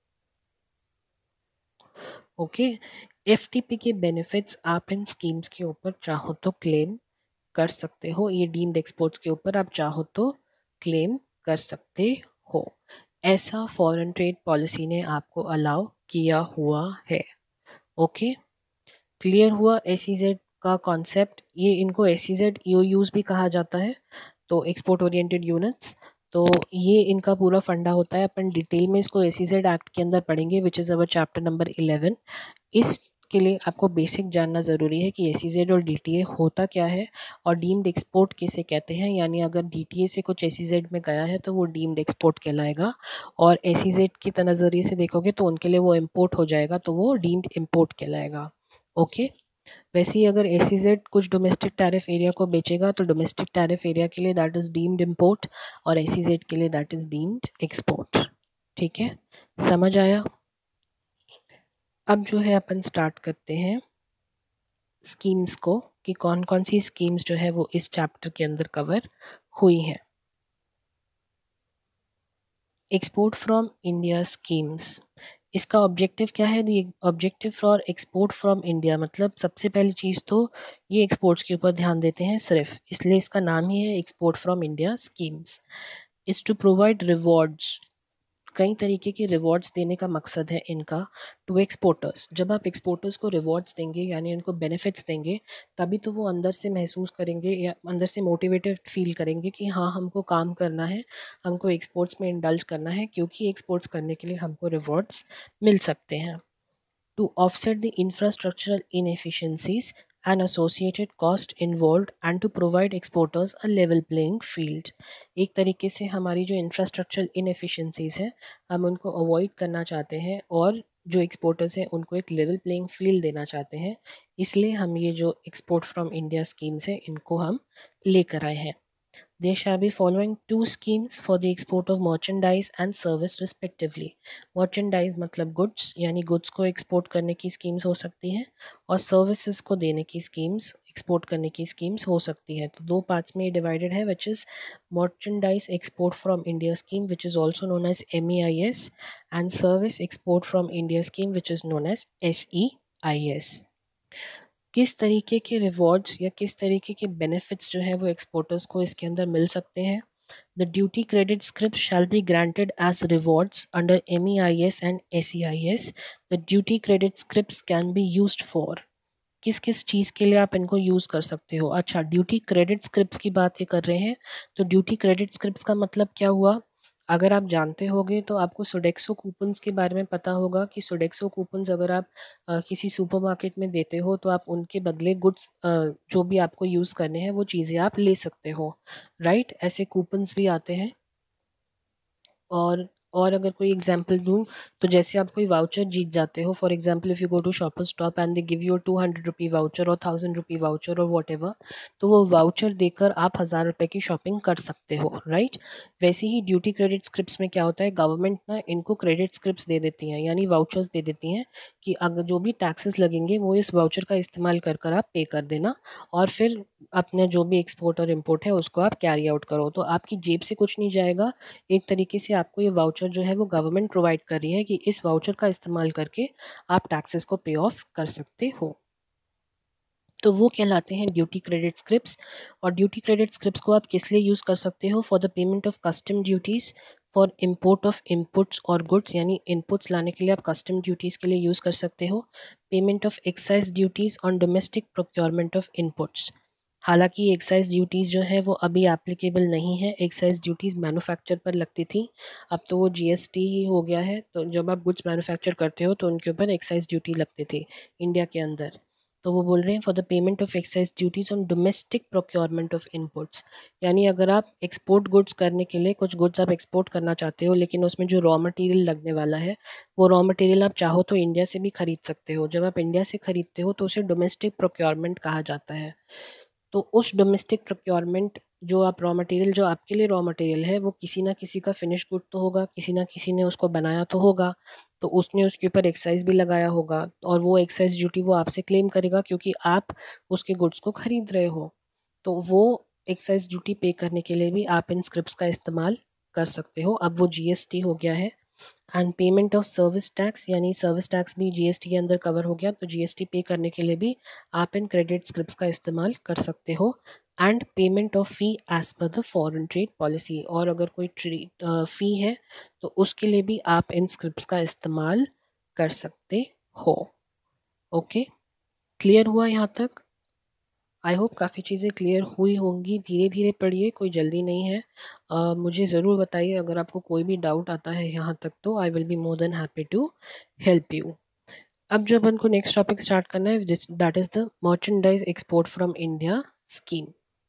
ओके, एफटीपी के बेनिफिट्स आप इन स्कीम्स के ऊपर चाहो तो क्लेम कर सकते हो, ये डीम्ड एक्सपोर्ट्स के ऊपर आप चाहो तो क्लेम कर सकते हो। ऐसा फॉरेन ट्रेड पॉलिसी ने आपको अलाउ किया हुआ है। ओके, क्लियर हुआ एसईजेड का कॉन्सेप्ट। ये इनको एसईजेड ईओयूज भी कहा जाता है, तो एक्सपोर्ट ओरिएंटेड यूनिट्स। तो ये इनका पूरा फंडा होता है। अपन डिटेल में इसको एसईजेड एक्ट के अंदर पढ़ेंगे, which is our chapter number eleven. इसके लिए आपको बेसिक जानना ज़रूरी है कि एसईजेड और डीटीए होता क्या है और डीम्ड एक्सपोर्ट किसे कहते हैं। यानी अगर डीटीए से कुछ एसईजेड में गया है तो वो डीम्ड एक्सपोर्ट कहलाएगा, और एसईजेड के नज़रिए से देखोगे तो उनके लिए वो इम्पोर्ट हो जाएगा, तो वो डीम्ड इम्पोर्ट कहलाएगा। ओके, वैसे ही अगर एसईजेड कुछ डोमेस्टिक टैरिफ एरिया को बेचेगा तो डोमेस्टिक टैरिफ एरिया के लिए दैट इज़ डीम्ड इम्पोर्ट, और एसईजेड के लिए दैट इज़ डीम्ड एक्सपोर्ट। ठीक है, समझ आया। अब जो है अपन स्टार्ट करते हैं स्कीम्स को, कि कौन कौन सी स्कीम्स जो है वो इस चैप्टर के अंदर कवर हुई हैं। एक्सपोर्ट फ्रॉम इंडिया स्कीम्स, इसका ऑब्जेक्टिव क्या है? The objective for export from India मतलब सबसे पहली चीज़ तो ये एक्सपोर्ट्स के ऊपर ध्यान देते हैं सिर्फ, इसलिए इसका नाम ही है export from India schemes. Is to provide rewards, कई तरीके के रिवॉर्ड्स देने का मकसद है इनका टू एक्सपोर्टर्स। जब आप एक्सपोर्टर्स को रिवॉर्ड्स देंगे यानी उनको बेनिफिट्स देंगे, तभी तो वो अंदर से महसूस करेंगे या अंदर से मोटिवेटेड फील करेंगे कि हाँ हमको काम करना है, हमको एक्सपोर्ट्स में इंडल्ज करना है, क्योंकि एक्सपोर्ट्स करने के लिए हमको रिवॉर्ड्स मिल सकते हैं। To offset the infrastructural inefficiencies and associated cost involved and to provide exporters a level playing field। एक तरीके से हमारी जो इंफ्रास्ट्रक्चरल इनएफिशिएंसीज हैं हम उनको अवॉइड करना चाहते हैं, और जो एक्सपोर्टर्स हैं उनको एक लेवल प्लेइंग फील्ड देना चाहते हैं, इसलिए हम ये जो एक्सपोर्ट फ्रॉम इंडिया स्कीम्स हैं इनको हम लेकर आए हैं। There shall be following two schemes for the export of merchandise and service respectively। merchandise मतलब goods, यानी goods को export करने की schemes हो सकती हैं, और services को देने की schemes, export करने की schemes हो सकती हैं। तो दो parts में divided है, which is merchandise export from India scheme which is also known as M E I S, and service export from India scheme which is known as S E I S। किस तरीके के rewards या किस तरीके के benefits जो है वो एक्सपोर्टर्स को इसके अंदर मिल सकते हैं? The duty credit script shall be granted as rewards under M E I S and S E I S. The duty credit script can be used for, किस किस चीज़ के लिए आप इनको यूज़ कर सकते हो? अच्छा, ड्यूटी क्रेडिट स्क्रिप्ट्स की बात ये कर रहे हैं, तो ड्यूटी क्रेडिट स्क्रिप्ट्स का मतलब क्या हुआ? अगर आप जानते होगे तो आपको सोडेक्सो कूपन्स के बारे में पता होगा कि सोडेक्सो कूपन्स अगर आप अ, किसी सुपरमार्केट में देते हो तो आप उनके बदले गुड्स जो भी आपको यूज़ करने हैं वो चीज़ें आप ले सकते हो, राइट? ऐसे कूपन्स भी आते हैं। और और अगर कोई एग्जांपल दूं तो जैसे आप कोई वाउचर जीत जाते हो, for example if you go to Shoppers Stop and they give you two hundred rupee voucher और थाउजेंड रुपी वाउचर और वॉट एवर, तो वो वाउचर देकर आप हज़ार रुपये की शॉपिंग कर सकते हो, राइट? वैसे ही ड्यूटी क्रेडिट स्क्रिप्ट्स में क्या होता है, गवर्नमेंट ना इनको क्रेडिट स्क्रिप्ट्स दे देती हैं, यानी वाउचर्स दे देती हैं कि अगर जो भी टैक्सेस लगेंगे वो इस वाउचर का इस्तेमाल कर कर आप पे कर देना, और फिर अपने जो भी एक्सपोर्ट और इम्पोर्ट है उसको आप कैरी आउट करो। तो आपकी जेब से कुछ नहीं जाएगा, एक तरीके से आपको ये वाउचर जो है वो गवर्नमेंट प्रोवाइड कर रही है कि इस वाउचर का इस्तेमाल करके आप टैक्सेस को पे ऑफ कर सकते हो। तो वो कहलाते हैं ड्यूटी क्रेडिट स्क्रिप्ट्स। और ड्यूटी क्रेडिट स्क्रिप्ट्स को आप किस लिए यूज़ कर सकते हो? For the payment of custom duties, for import of inputs और गुड्स, यानी इनपुट्स लाने के लिए आप कस्टम ड्यूटीज़ के लिए यूज़ कर सकते हो। Payment of excise duties on domestic procurement of inputs, हालांकि एक्साइज ड्यूटीज़ जो है वो अभी एप्लीकेबल नहीं है, एक्साइज ड्यूटीज़ मैन्युफैक्चर पर लगती थी, अब तो वो जीएसटी ही हो गया है। तो जब आप गुड्स मैन्युफैक्चर करते हो तो उनके ऊपर एक्साइज ड्यूटी लगती थी इंडिया के अंदर। तो वो बोल रहे हैं for the payment of excise duties on domestic procurement of inputs, यानी अगर आप एक्सपोर्ट गुड्स करने के लिए कुछ गुड्स आप एक्सपोर्ट करना चाहते हो लेकिन उसमें जो रॉ मटेरियल लगने वाला है वो रॉ मटेरियल आप चाहो तो इंडिया से भी खरीद सकते हो। जब आप इंडिया से खरीदते हो तो उसे डोमेस्टिक प्रोक्योरमेंट कहा जाता है। तो उस डोमेस्टिक प्रोक्योरमेंट, जो आप रॉ मटेरियल जो आपके लिए रॉ मटेरियल है वो किसी ना किसी का फिनिश गुड तो होगा, किसी ना किसी ने उसको बनाया तो होगा, तो उसने उसके ऊपर एक्साइज भी लगाया होगा, और वो एक्साइज ड्यूटी वो आपसे क्लेम करेगा क्योंकि आप उसके गुड्स को खरीद रहे हो। तो वो एक्साइज ड्यूटी पे करने के लिए भी आप इन स्क्रिप्ट्स का इस्तेमाल कर सकते हो। अब वो जीएसटी हो गया है, and payment of service tax, यानी सर्विस टैक्स भी जीएसटी के अंदर कवर हो गया, तो जीएसटी पे करने के लिए भी आप इन क्रेडिट स्क्रिप्ट्स का इस्तेमाल कर सकते हो। And payment of fee as per the foreign trade policy, और अगर कोई ट्रेड फ़ी है तो उसके लिए भी आप इन स्क्रिप्ट्स का इस्तेमाल कर सकते हो। ओके, क्लियर हुआ यहाँ तक? आई होप काफ़ी चीज़ें क्लियर हुई होंगी। धीरे धीरे पढ़िए, कोई जल्दी नहीं है। uh, मुझे ज़रूर बताइए अगर आपको कोई भी डाउट आता है यहाँ तक, तो I will be more than happy to help you. अब जो अपन को नेक्स्ट टॉपिक स्टार्ट करना है, that is the merchandise export from India scheme.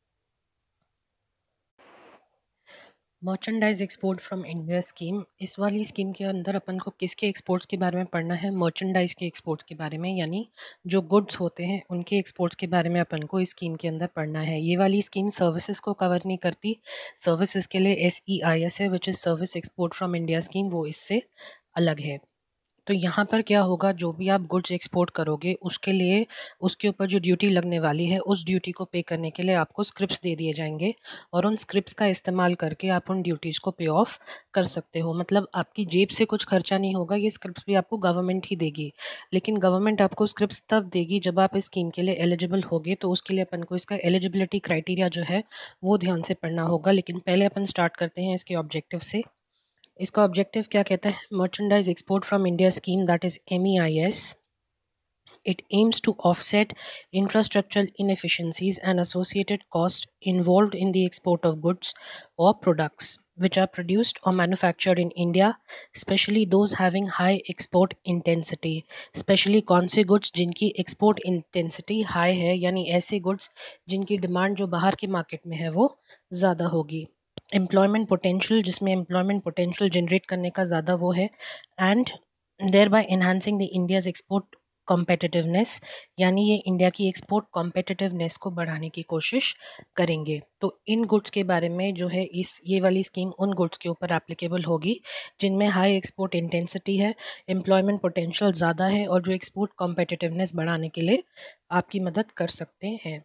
Merchandise export from India scheme, इस वाली स्कीम के अंदर अपन को किसके एक्सपोर्ट्स के बारे में पढ़ना है? मर्चेंडाइज के एक्सपोर्ट्स के बारे में, यानी जो गुड्स होते हैं उनके एक्सपोर्ट्स के बारे में अपन को इस स्कीम के अंदर पढ़ना है। ये वाली स्कीम सर्विसेज को कवर नहीं करती। सर्विसेज के लिए एस ई आई एस है, which is service export from India scheme, वो इससे अलग है। तो यहाँ पर क्या होगा, जो भी आप गुड्स एक्सपोर्ट करोगे उसके लिए उसके ऊपर जो ड्यूटी लगने वाली है, उस ड्यूटी को पे करने के लिए आपको स्क्रिप्ट्स दे दिए जाएंगे, और उन स्क्रिप्ट्स का इस्तेमाल करके आप उन ड्यूटीज़ को पे ऑफ कर सकते हो। मतलब आपकी जेब से कुछ खर्चा नहीं होगा, ये स्क्रिप्ट्स भी आपको गवर्नमेंट ही देगी। लेकिन गवर्नमेंट आपको स्क्रिप्ट्स तब देगी जब आप इस स्कीम के लिए एलिजिबल होगे, तो उसके लिए अपन को इसका एलिजिबिलिटी क्राइटेरिया जो है वो ध्यान से पढ़ना होगा। लेकिन पहले अपन स्टार्ट करते हैं इसके ऑब्जेक्टिव से। इसका ऑब्जेक्टिव क्या कहता है? Merchandise export from India scheme, that is M E I S. It aims to offset infrastructural inefficiencies and associated costs involved in the export of goods or products which are produced or manufactured in India, especially those having high export intensity. Especially कौन से goods जिनकी export intensity high है, यानी ऐसे goods जिनकी demand जो बाहर के market में है वो ज़्यादा होगी। एम्प्लॉयमेंट पोटेंशियल, जिसमें एम्प्लॉयमेंट पोटेंशियल जनरेट करने का ज़्यादा वो है, and thereby enhancing the India's export competitiveness, यानी ये इंडिया की एक्सपोर्ट कॉम्पिटिटिवनेस को बढ़ाने की कोशिश करेंगे। तो इन गुड्स के बारे में जो है इस ये वाली स्कीम उन गुड्स के ऊपर एप्लीकेबल होगी जिनमें हाई एक्सपोर्ट इंटेंसिटी है, एम्प्लॉयमेंट पोटेंशियल ज़्यादा है, और जो एक्सपोर्ट कॉम्पिटिटिवनेस बढ़ाने के लिए आपकी मदद कर सकते हैं।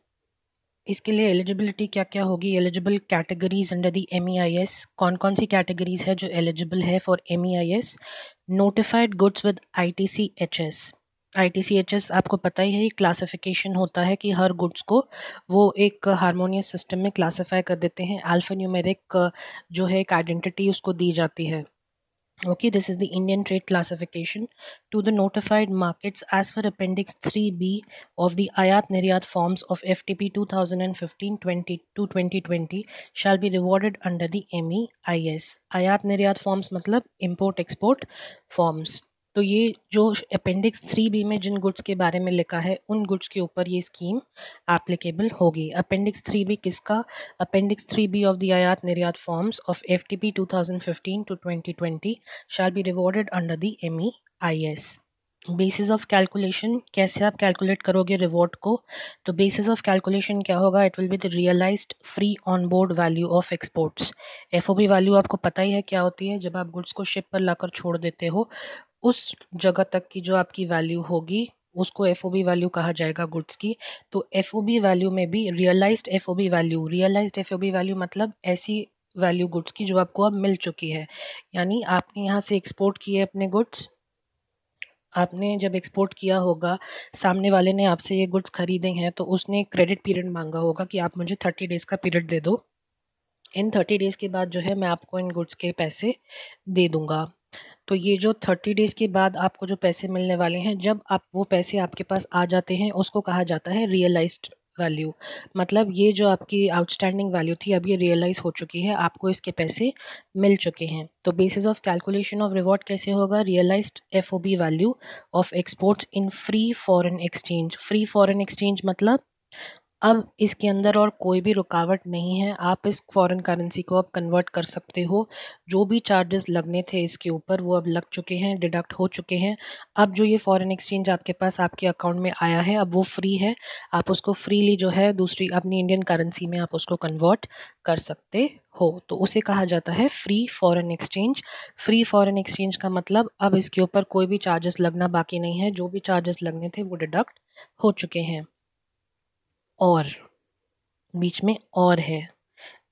इसके लिए एलिजिबिलिटी क्या क्या होगी? Eligible categories under the M E I S, कौन कौन सी कैटेगरीज है जो एलिजिबल है for M E I S? Notified goods with I T C H S. I T C H S आपको पता ही है, क्लासिफिकेशन होता है कि हर गुड्स को वो एक हारमोनियस सिस्टम में क्लासीफाई कर देते हैं। अल्फा न्यूमेरिक जो है एक आइडेंटिटी उसको दी जाती है। Okay, this is the Indian trade classification. To the notified markets as per Appendix three B of the Ayat Niryat forms of F T P twenty fifteen twenty to twenty twenty shall be rewarded under the M E I S. Ayat Niryat forms मतलब import export forms. तो ये जो appendix three B में जिन goods के बारे में लिखा है उन गुड्स के ऊपर ये स्कीम एप्लीकेबल होगी। अपेंडिक्स थ्री बी किसका? Appendix three B of the Aayat Niryat forms of F T P twenty fifteen to twenty twenty shall be rewarded under the M E I S. Basis of calculation, कैसे आप calculate करोगे reward को? तो basis of calculation क्या होगा? It will be the realised free on board value of exports. F O B value आपको पता ही है क्या होती है। जब आप गुड्स को शिप पर लाकर छोड़ देते हो, उस जगह तक की जो आपकी वैल्यू होगी उसको एफ ओ बी वैल्यू कहा जाएगा गुड्स की। तो एफ ओ बी वैल्यू में भी realised F O B value, realised F O B value मतलब ऐसी वैल्यू गुड्स की जो आपको अब मिल चुकी है। यानी आपने यहाँ से एक्सपोर्ट किए अपने गुड्स, आपने जब एक्सपोर्ट किया होगा, सामने वाले ने आपसे ये गुड्स खरीदे हैं, तो उसने क्रेडिट पीरियड मांगा होगा कि आप मुझे थर्टी डेज़ का पीरियड दे दो। इन थर्टी डेज़ के बाद जो है मैं आपको इन गुड्स के पैसे दे दूँगा। तो ये जो थर्टी डेज़ के बाद आपको जो पैसे मिलने वाले हैं, जब आप वो पैसे आपके पास आ जाते हैं, उसको कहा जाता है रियलाइज्ड वैल्यू। मतलब ये जो आपकी आउटस्टैंडिंग वैल्यू थी अब ये रियलाइज हो चुकी है, आपको इसके पैसे मिल चुके हैं। तो basis of calculation of reward कैसे होगा? Realised F O B value of exports in free foreign exchange. Free foreign exchange मतलब अब इसके अंदर और कोई भी रुकावट नहीं है, आप इस फॉरेन करेंसी को अब कन्वर्ट कर सकते हो। जो भी चार्जेस लगने थे इसके ऊपर वो अब लग चुके हैं, डिडक्ट हो चुके हैं। अब जो ये फॉरेन एक्सचेंज आपके पास आपके अकाउंट में आया है अब वो फ्री है, आप उसको फ्रीली जो है दूसरी अपनी इंडियन करेंसी में आप उसको कन्वर्ट कर सकते हो। तो उसे कहा जाता है free foreign exchange. Free foreign exchange का मतलब अब इसके ऊपर कोई भी चार्जेस लगना बाकी नहीं है, जो भी चार्जेस लगने थे वो डिडक्ट हो चुके हैं। और बीच में और है,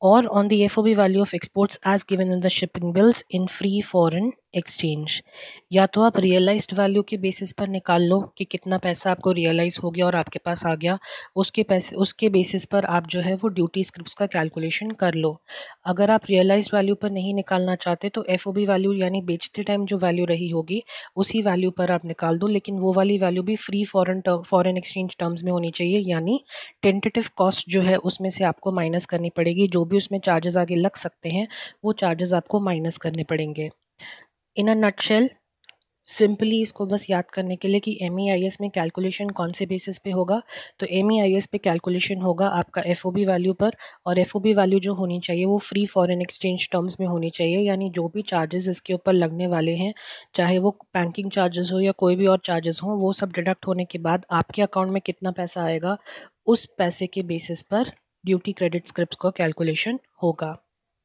or on the F O B value of exports as given in the shipping bills in free foreign exchange. या तो आप रियलाइज्ड वैल्यू के बेसिस पर निकाल लो कि कितना पैसा आपको रियलाइज हो गया और आपके पास आ गया, उसके पैसे उसके बेसिस पर आप जो है वो ड्यूटी स्क्रिप्ट्स का कैलकुलेशन कर लो। अगर आप रियलाइज्ड वैल्यू पर नहीं निकालना चाहते तो एफ ओ बी वैल्यू यानी बेचते टाइम जो वैल्यू रही होगी उसी वैल्यू पर आप निकाल दो, लेकिन वो वाली वैल्यू भी free foreign foreign exchange terms में होनी चाहिए, यानी टेंटेटिव कॉस्ट जो है उसमें से आपको माइनस करनी पड़ेगी। जो भी उसमें चार्जेस आगे लग सकते हैं वो चार्जेस आपको माइनस करने पड़ेंगे। इन अ नटशेल, सिंपली इसको बस याद करने के लिए कि एम ई आई एस में कैलकुलेशन कौन से बेसिस पे होगा, तो एम ई आई एस पे कैलकुलेशन होगा आपका एफ ओ बी वैल्यू पर, और एफ ओ बी वैल्यू जो होनी चाहिए वो फ्री फॉरेन एक्सचेंज टर्म्स में होनी चाहिए, यानी जो भी चार्जेस इसके ऊपर लगने वाले हैं, चाहे वो बैंकिंग चार्जेस हो या कोई भी और चार्जेस हो, वो सब डिडक्ट होने के बाद आपके अकाउंट में कितना पैसा आएगा उस पैसे के बेसिस पर ड्यूटी क्रेडिट स्क्रिप्ट्स का कैलकुलेशन होगा।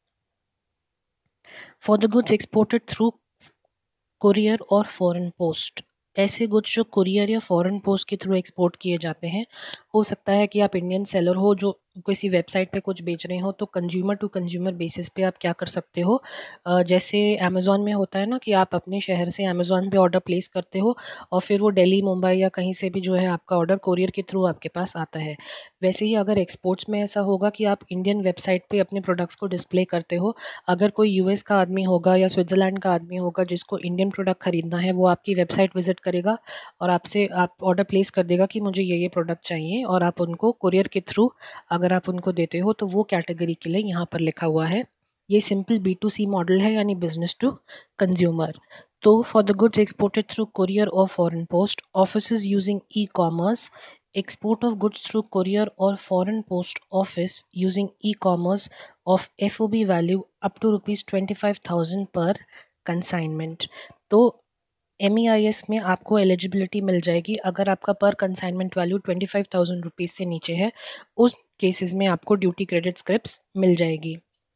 For the goods exported through courier और फॉरेन पोस्ट, ऐसे गुड्स जो कुरियर या फॉरेन पोस्ट के थ्रू एक्सपोर्ट किए जाते हैं, हो सकता है कि आप इंडियन सेलर हो जो किसी वेबसाइट पे कुछ बेच रहे हो, तो कंज्यूमर टू कंज्यूमर बेसिस पे आप क्या कर सकते हो, जैसे अमेज़ॉन में होता है ना कि आप अपने शहर से अमेज़ॉन पे ऑर्डर प्लेस करते हो और फिर वो दिल्ली, मुंबई या कहीं से भी जो है आपका ऑर्डर कुरियर के थ्रू आपके पास आता है। वैसे ही अगर एक्सपोर्ट्स में ऐसा होगा कि आप इंडियन वेबसाइट पे अपने प्रोडक्ट्स को डिस्प्ले करते हो, अगर कोई यूएस का आदमी होगा या स्विट्ज़रलैंड का आदमी होगा जिसको इंडियन प्रोडक्ट खरीदना है, वो आपकी वेबसाइट विजिट करेगा और आपसे आप ऑर्डर प्लेस कर देगा कि मुझे ये ये प्रोडक्ट चाहिए, और आप उनको कुरियर के थ्रू अगर आप उनको देते हो तो वो कैटेगरी के लिए यहाँ पर लिखा हुआ है। ये simple B to C model है, यानी बिजनेस टू कंज्यूमर। तो for the goods exported through courier और foreign post, offices using e commerce, export of goods through courier or foreign post office using e-commerce of F O B value up to rupees twenty-five thousand per consignment। तो M E I S में आपको eligibility मिल जाएगी अगर आपका per consignment value twenty five thousand rupees से नीचे है, उस केसेस में आपको ड्यूटी क्रेडिट स्क्रिप्ट्स मिल जाएगी।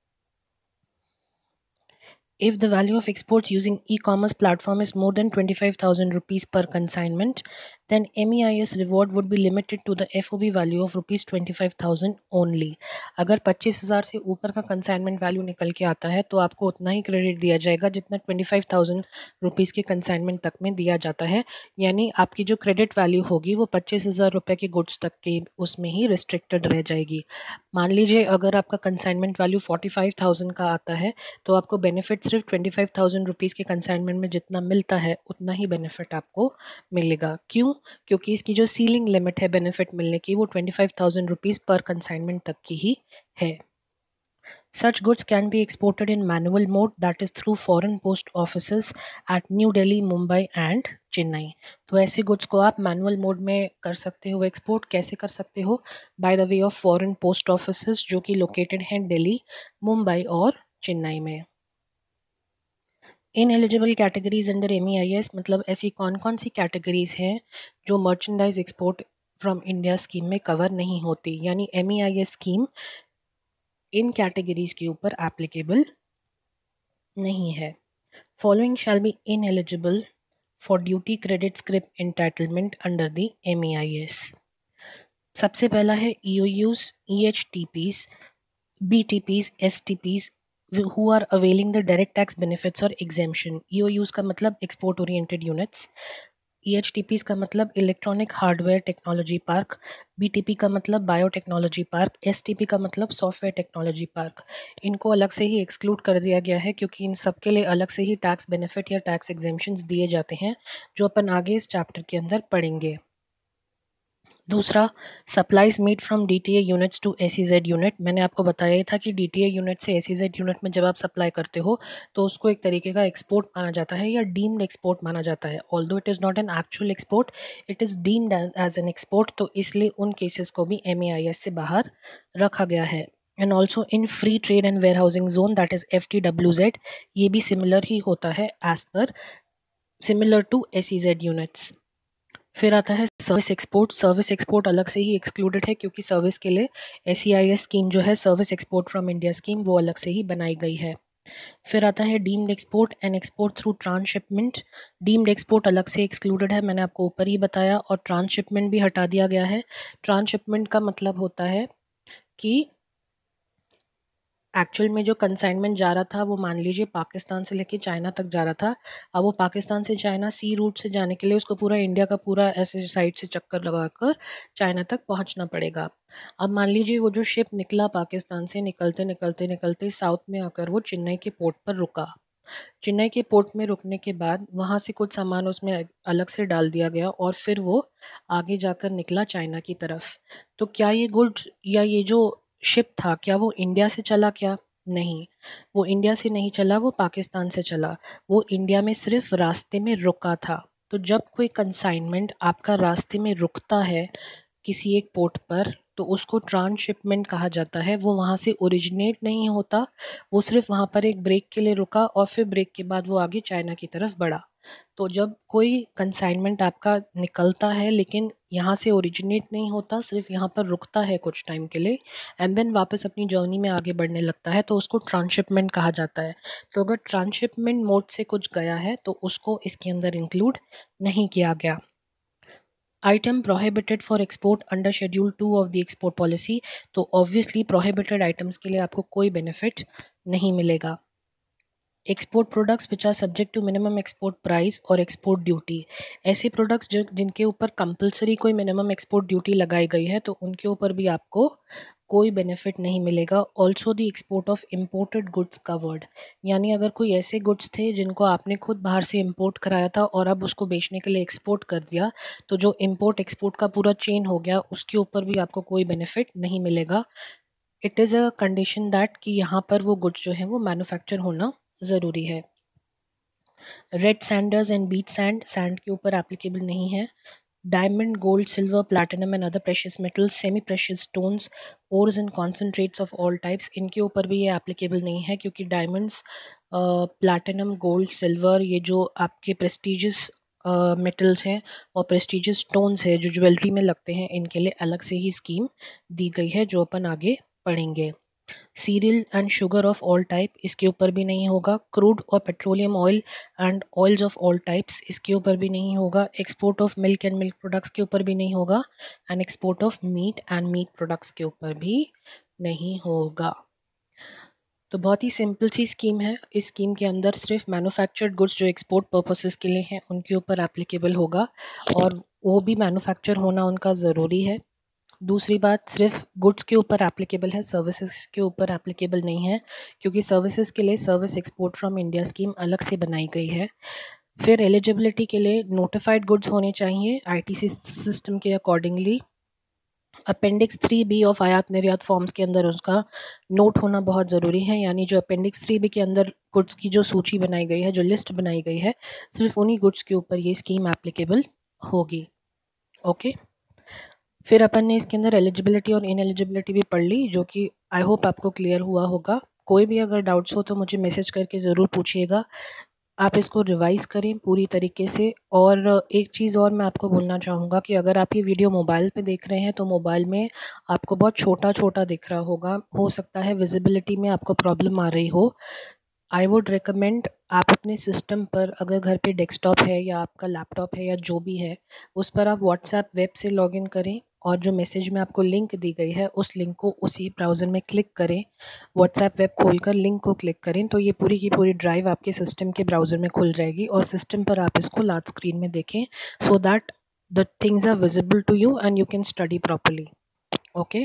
If the value of exports using e-commerce platform is more than twenty-five thousand rupees per consignment, then M E I S reward would be limited to the F O B value of rupees twenty-five thousand only। अगर पच्चीस हज़ार से ऊपर का consignment value निकल के आता है तो आपको उतना ही क्रेडिट दिया जाएगा जितना ट्वेंटी फाइव थाउजेंड रुपीज़ के कंसाइनमेंट तक में दिया जाता है, यानी आपकी जो क्रेडिट वैल्यू होगी वो पच्चीस हज़ार रुपये के गुड्स तक के उसमें ही रिस्ट्रिक्टेड रह जाएगी। मान लीजिए अगर आपका consignment value forty five thousand का आता है तो आपको बेनिफिट सिर्फ ट्वेंटी फाइव थाउजेंड रुपीज़ के कंसाइनमेंट में जितना मिलता है उतना ही बेनिफिट आपको मिलेगा। क्यों? क्योंकि इसकी जो सीलिंग लिमिट है बेनिफिट मिलने की वो twenty five thousand rupees per consignment तक की ही है। Such goods can be exported in manual mode, that is through foreign post offices at New Delhi, Mumbai and Chennai। तो ऐसे गुड्स को आप मैनुअल मोड में कर सकते हो एक्सपोर्ट। कैसे कर सकते हो? By the way of foreign post offices जो कि लोकेटेड हैं दिल्ली, मुंबई और चेन्नई में। Ineligible categories under M E I S, मतलब ऐसी कौन कौन सी कैटेगरीज हैं जो merchandise export from India scheme में कवर नहीं होती, यानी M E I S scheme इन कैटेगरीज के ऊपर एप्लीकेबल नहीं है। Following shall be ineligible for duty credit script entitlement under the M E I S. सबसे पहला है E O Us, E H T Ps, B T Ps, S T Ps who are availing the direct tax benefits or exemption। E O Us का मतलब export oriented units, E H T Ps का मतलब electronic hardware technology park, B T P का मतलब biotechnology park, S T P का मतलब software technology park. इनको अलग से ही एक्सक्लूड कर दिया गया है क्योंकि इन सब के लिए अलग से ही टैक्स बेनिफिट या टैक्स एग्जेम्पशंस दिए जाते हैं जो अपन आगे इस चैप्टर के अंदर पढ़ेंगे। दूसरा, supplies made from D T A units to S E Z unit. मैंने आपको बताया ही था कि डी टी ए यूनिट से एस ई जेड यूनिट में जब आप सप्लाई करते हो तो उसको एक तरीके का एक्सपोर्ट माना जाता है या डीम्ड एक्सपोर्ट माना जाता है। Although it is not an actual export, it is deemed as an export, तो इसलिए उन केसेस को भी एम ए आई एस से बाहर रखा गया है। And also in free trade and warehousing zone, that is F T W Z, ये भी सिमिलर ही होता है as per similar to S E Z units. फिर आता है सर्विस एक्सपोर्ट। सर्विस एक्सपोर्ट अलग से ही एक्सक्लूडेड है क्योंकि सर्विस के लिए S E I S scheme जो है service export from India scheme वो अलग से ही बनाई गई है। फिर आता है deemed export and export through transshipment. Deemed export अलग से एक्सक्लूडेड है, मैंने आपको ऊपर ही बताया, और ट्रांसशिपमेंट भी हटा दिया गया है। ट्रांसशिपमेंट का मतलब होता है कि एक्चुअल में जो कंसाइनमेंट जा रहा था वो मान लीजिए पाकिस्तान से लेके चाइना तक जा रहा था। अब वो पाकिस्तान से चाइना सी रूट से जाने के लिए उसको पूरा इंडिया का पूरा ऐसे साइड से चक्कर लगाकर चाइना तक पहुंचना पड़ेगा। अब मान लीजिए वो जो शिप निकला पाकिस्तान से, निकलते निकलते निकलते साउथ में आकर वो चेन्नई के पोर्ट पर रुका। चेन्नई के पोर्ट में रुकने के बाद वहाँ से कुछ सामान उसमें अलग से डाल दिया गया और फिर वो आगे जाकर निकला चाइना की तरफ। तो क्या ये गुड्स या ये जो शिप था क्या वो इंडिया से चला क्या? नहीं, वो इंडिया से नहीं चला, वो पाकिस्तान से चला। वो इंडिया में सिर्फ रास्ते में रुका था। तो जब कोई कंसाइनमेंट आपका रास्ते में रुकता है किसी एक पोर्ट पर तो उसको ट्रांसशिपमेंट कहा जाता है। वो वहाँ से ओरिजिनेट नहीं होता, वो सिर्फ वहाँ पर एक ब्रेक के लिए रुका और फिर ब्रेक के बाद वो आगे चाइना की तरफ बढ़ा। तो जब कोई कंसाइनमेंट आपका निकलता है लेकिन यहाँ से ओरिजिनेट नहीं होता, सिर्फ यहाँ पर रुकता है कुछ टाइम के लिए एंड देन वापस अपनी जर्नी में आगे बढ़ने लगता है, तो उसको ट्रांसशिपमेंट कहा जाता है। तो अगर ट्रांसशिपमेंट मोड से कुछ गया है तो उसको इसके अंदर इंक्लूड नहीं किया गया। Item prohibited for export under schedule two of the export policy. तो ऑब्वियसली प्रोहिबिटेड आइटम्स के लिए आपको कोई बेनिफिट नहीं मिलेगा। Export products which are subject to minimum export price और एक्सपोर्ट ड्यूटी। ऐसे प्रोडक्ट्स जो जिनके ऊपर कंपलसरी कोई मिनिमम एक्सपोर्ट ड्यूटी लगाई गई है तो उनके ऊपर भी आपको कोई बेनिफिट नहीं मिलेगा। Also the export of imported goods covered, यानी अगर कोई ऐसे गुड्स थे जिनको आपने खुद बाहर से इम्पोर्ट कराया था और अब उसको बेचने के लिए एक्सपोर्ट कर दिया, तो जो इम्पोर्ट एक्सपोर्ट का पूरा चेन हो गया उसके ऊपर भी आपको कोई बेनिफिट नहीं मिलेगा। It is a condition that कि यहाँ पर वो गुड्स जो है वो मैन्युफैक्चर होना ज़रूरी है। Red sanders and beach sand, sand के ऊपर एप्लीकेबल नहीं है। Diamond, gold, silver, platinum and other precious metals, semi precious stones, ores and concentrates of all types, इनके ऊपर भी ये एप्लीकेबल नहीं है क्योंकि डायमंड्स, प्लैटिनम, गोल्ड, सिल्वर, ये जो आपके प्रेस्टिजियस मेटल्स हैं और प्रेस्टिजियस स्टोन्स है जो ज्वेलरी में लगते हैं, इनके लिए अलग से ही स्कीम दी गई है जो अपन आगे पढ़ेंगे। Cereal and sugar of all type, इसके ऊपर भी नहीं होगा। क्रूड और petroleum oil and oils of all types, इसके ऊपर भी नहीं होगा। Export of milk and milk products के ऊपर भी नहीं होगा and export of meat and meat products के ऊपर भी नहीं होगा। तो बहुत ही सिंपल सी स्कीम है। इस स्कीम के अंदर सिर्फ मैन्युफैक्चर्ड गुड्स जो एक्सपोर्ट पर्पसेस के लिए हैं उनके ऊपर एप्लीकेबल होगा और वो भी मैन्युफैक्चर होना उनका ज़रूरी है। दूसरी बात, सिर्फ गुड्स के ऊपर एप्लीकेबल है, सर्विसेज के ऊपर एप्लीकेबल नहीं है क्योंकि सर्विसेज के लिए service export from India scheme अलग से बनाई गई है। फिर एलिजिबिलिटी के लिए नोटिफाइड गुड्स होने चाहिए आईटीसी सिस्टम के accordingly. Appendix three B of Aayat Niryat forms के अंदर उसका नोट होना बहुत ज़रूरी है, यानी जो अपेंडिक्स थ्री बी के अंदर गुड्स की जो सूची बनाई गई है, जो लिस्ट बनाई गई है, सिर्फ उन्हीं गुड्स के ऊपर ये स्कीम एप्लीकेबल होगी। ओके, फिर अपन ने इसके अंदर एलिजिबिलिटी और इनएलिजिबिलिटी भी पढ़ ली, जो कि आई होप आपको क्लियर हुआ होगा। कोई भी अगर डाउट्स हो तो मुझे मैसेज करके ज़रूर पूछिएगा। आप इसको रिवाइज़ करें पूरी तरीके से। और एक चीज़ और मैं आपको बोलना चाहूँगा कि अगर आप ये वीडियो मोबाइल पे देख रहे हैं तो मोबाइल में आपको बहुत छोटा छोटा दिख रहा होगा, हो सकता है विजिबिलिटी में आपको प्रॉब्लम आ रही हो। आई वुड रिकमेंड आप अपने सिस्टम पर, अगर घर पे डेस्कटॉप है या आपका लैपटॉप है या जो भी है, उस पर आप व्हाट्सएप वेब से लॉगिन करें और जो मैसेज में आपको लिंक दी गई है उस लिंक को उसी ब्राउज़र में क्लिक करें। व्हाट्सएप वेब खोलकर लिंक को क्लिक करें तो ये पूरी की पूरी ड्राइव आपके सिस्टम के ब्राउज़र में खुल जाएगी और सिस्टम पर आप इसको लार्ज स्क्रीन में देखें so that the things are visible to you and you can study properly. Okay,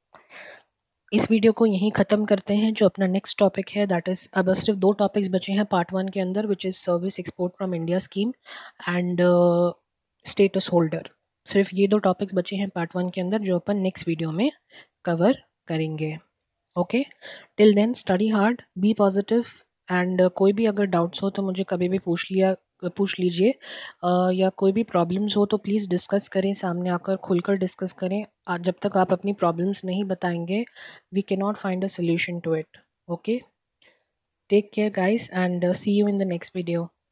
इस वीडियो को यहीं ख़त्म करते हैं। जो अपना नेक्स्ट टॉपिक है दैट इज़, अब सिर्फ दो टॉपिक्स बचे हैं पार्ट वन के अंदर, which is service export from India scheme and status holder. सिर्फ ये दो टॉपिक्स बचे हैं पार्ट वन के अंदर जो अपन नेक्स्ट वीडियो में कवर करेंगे। Okay, till then study hard, be positive and कोई भी अगर डाउट्स हो तो मुझे कभी भी पूछ लिया पूछ लीजिए uh, या कोई भी प्रॉब्लम्स हो तो प्लीज़ डिस्कस करें, सामने आकर खुलकर डिस्कस करें। आज जब तक आप अपनी प्रॉब्लम्स नहीं बताएंगे we can not find a solution to it. Okay, take care guys and see you in the next video.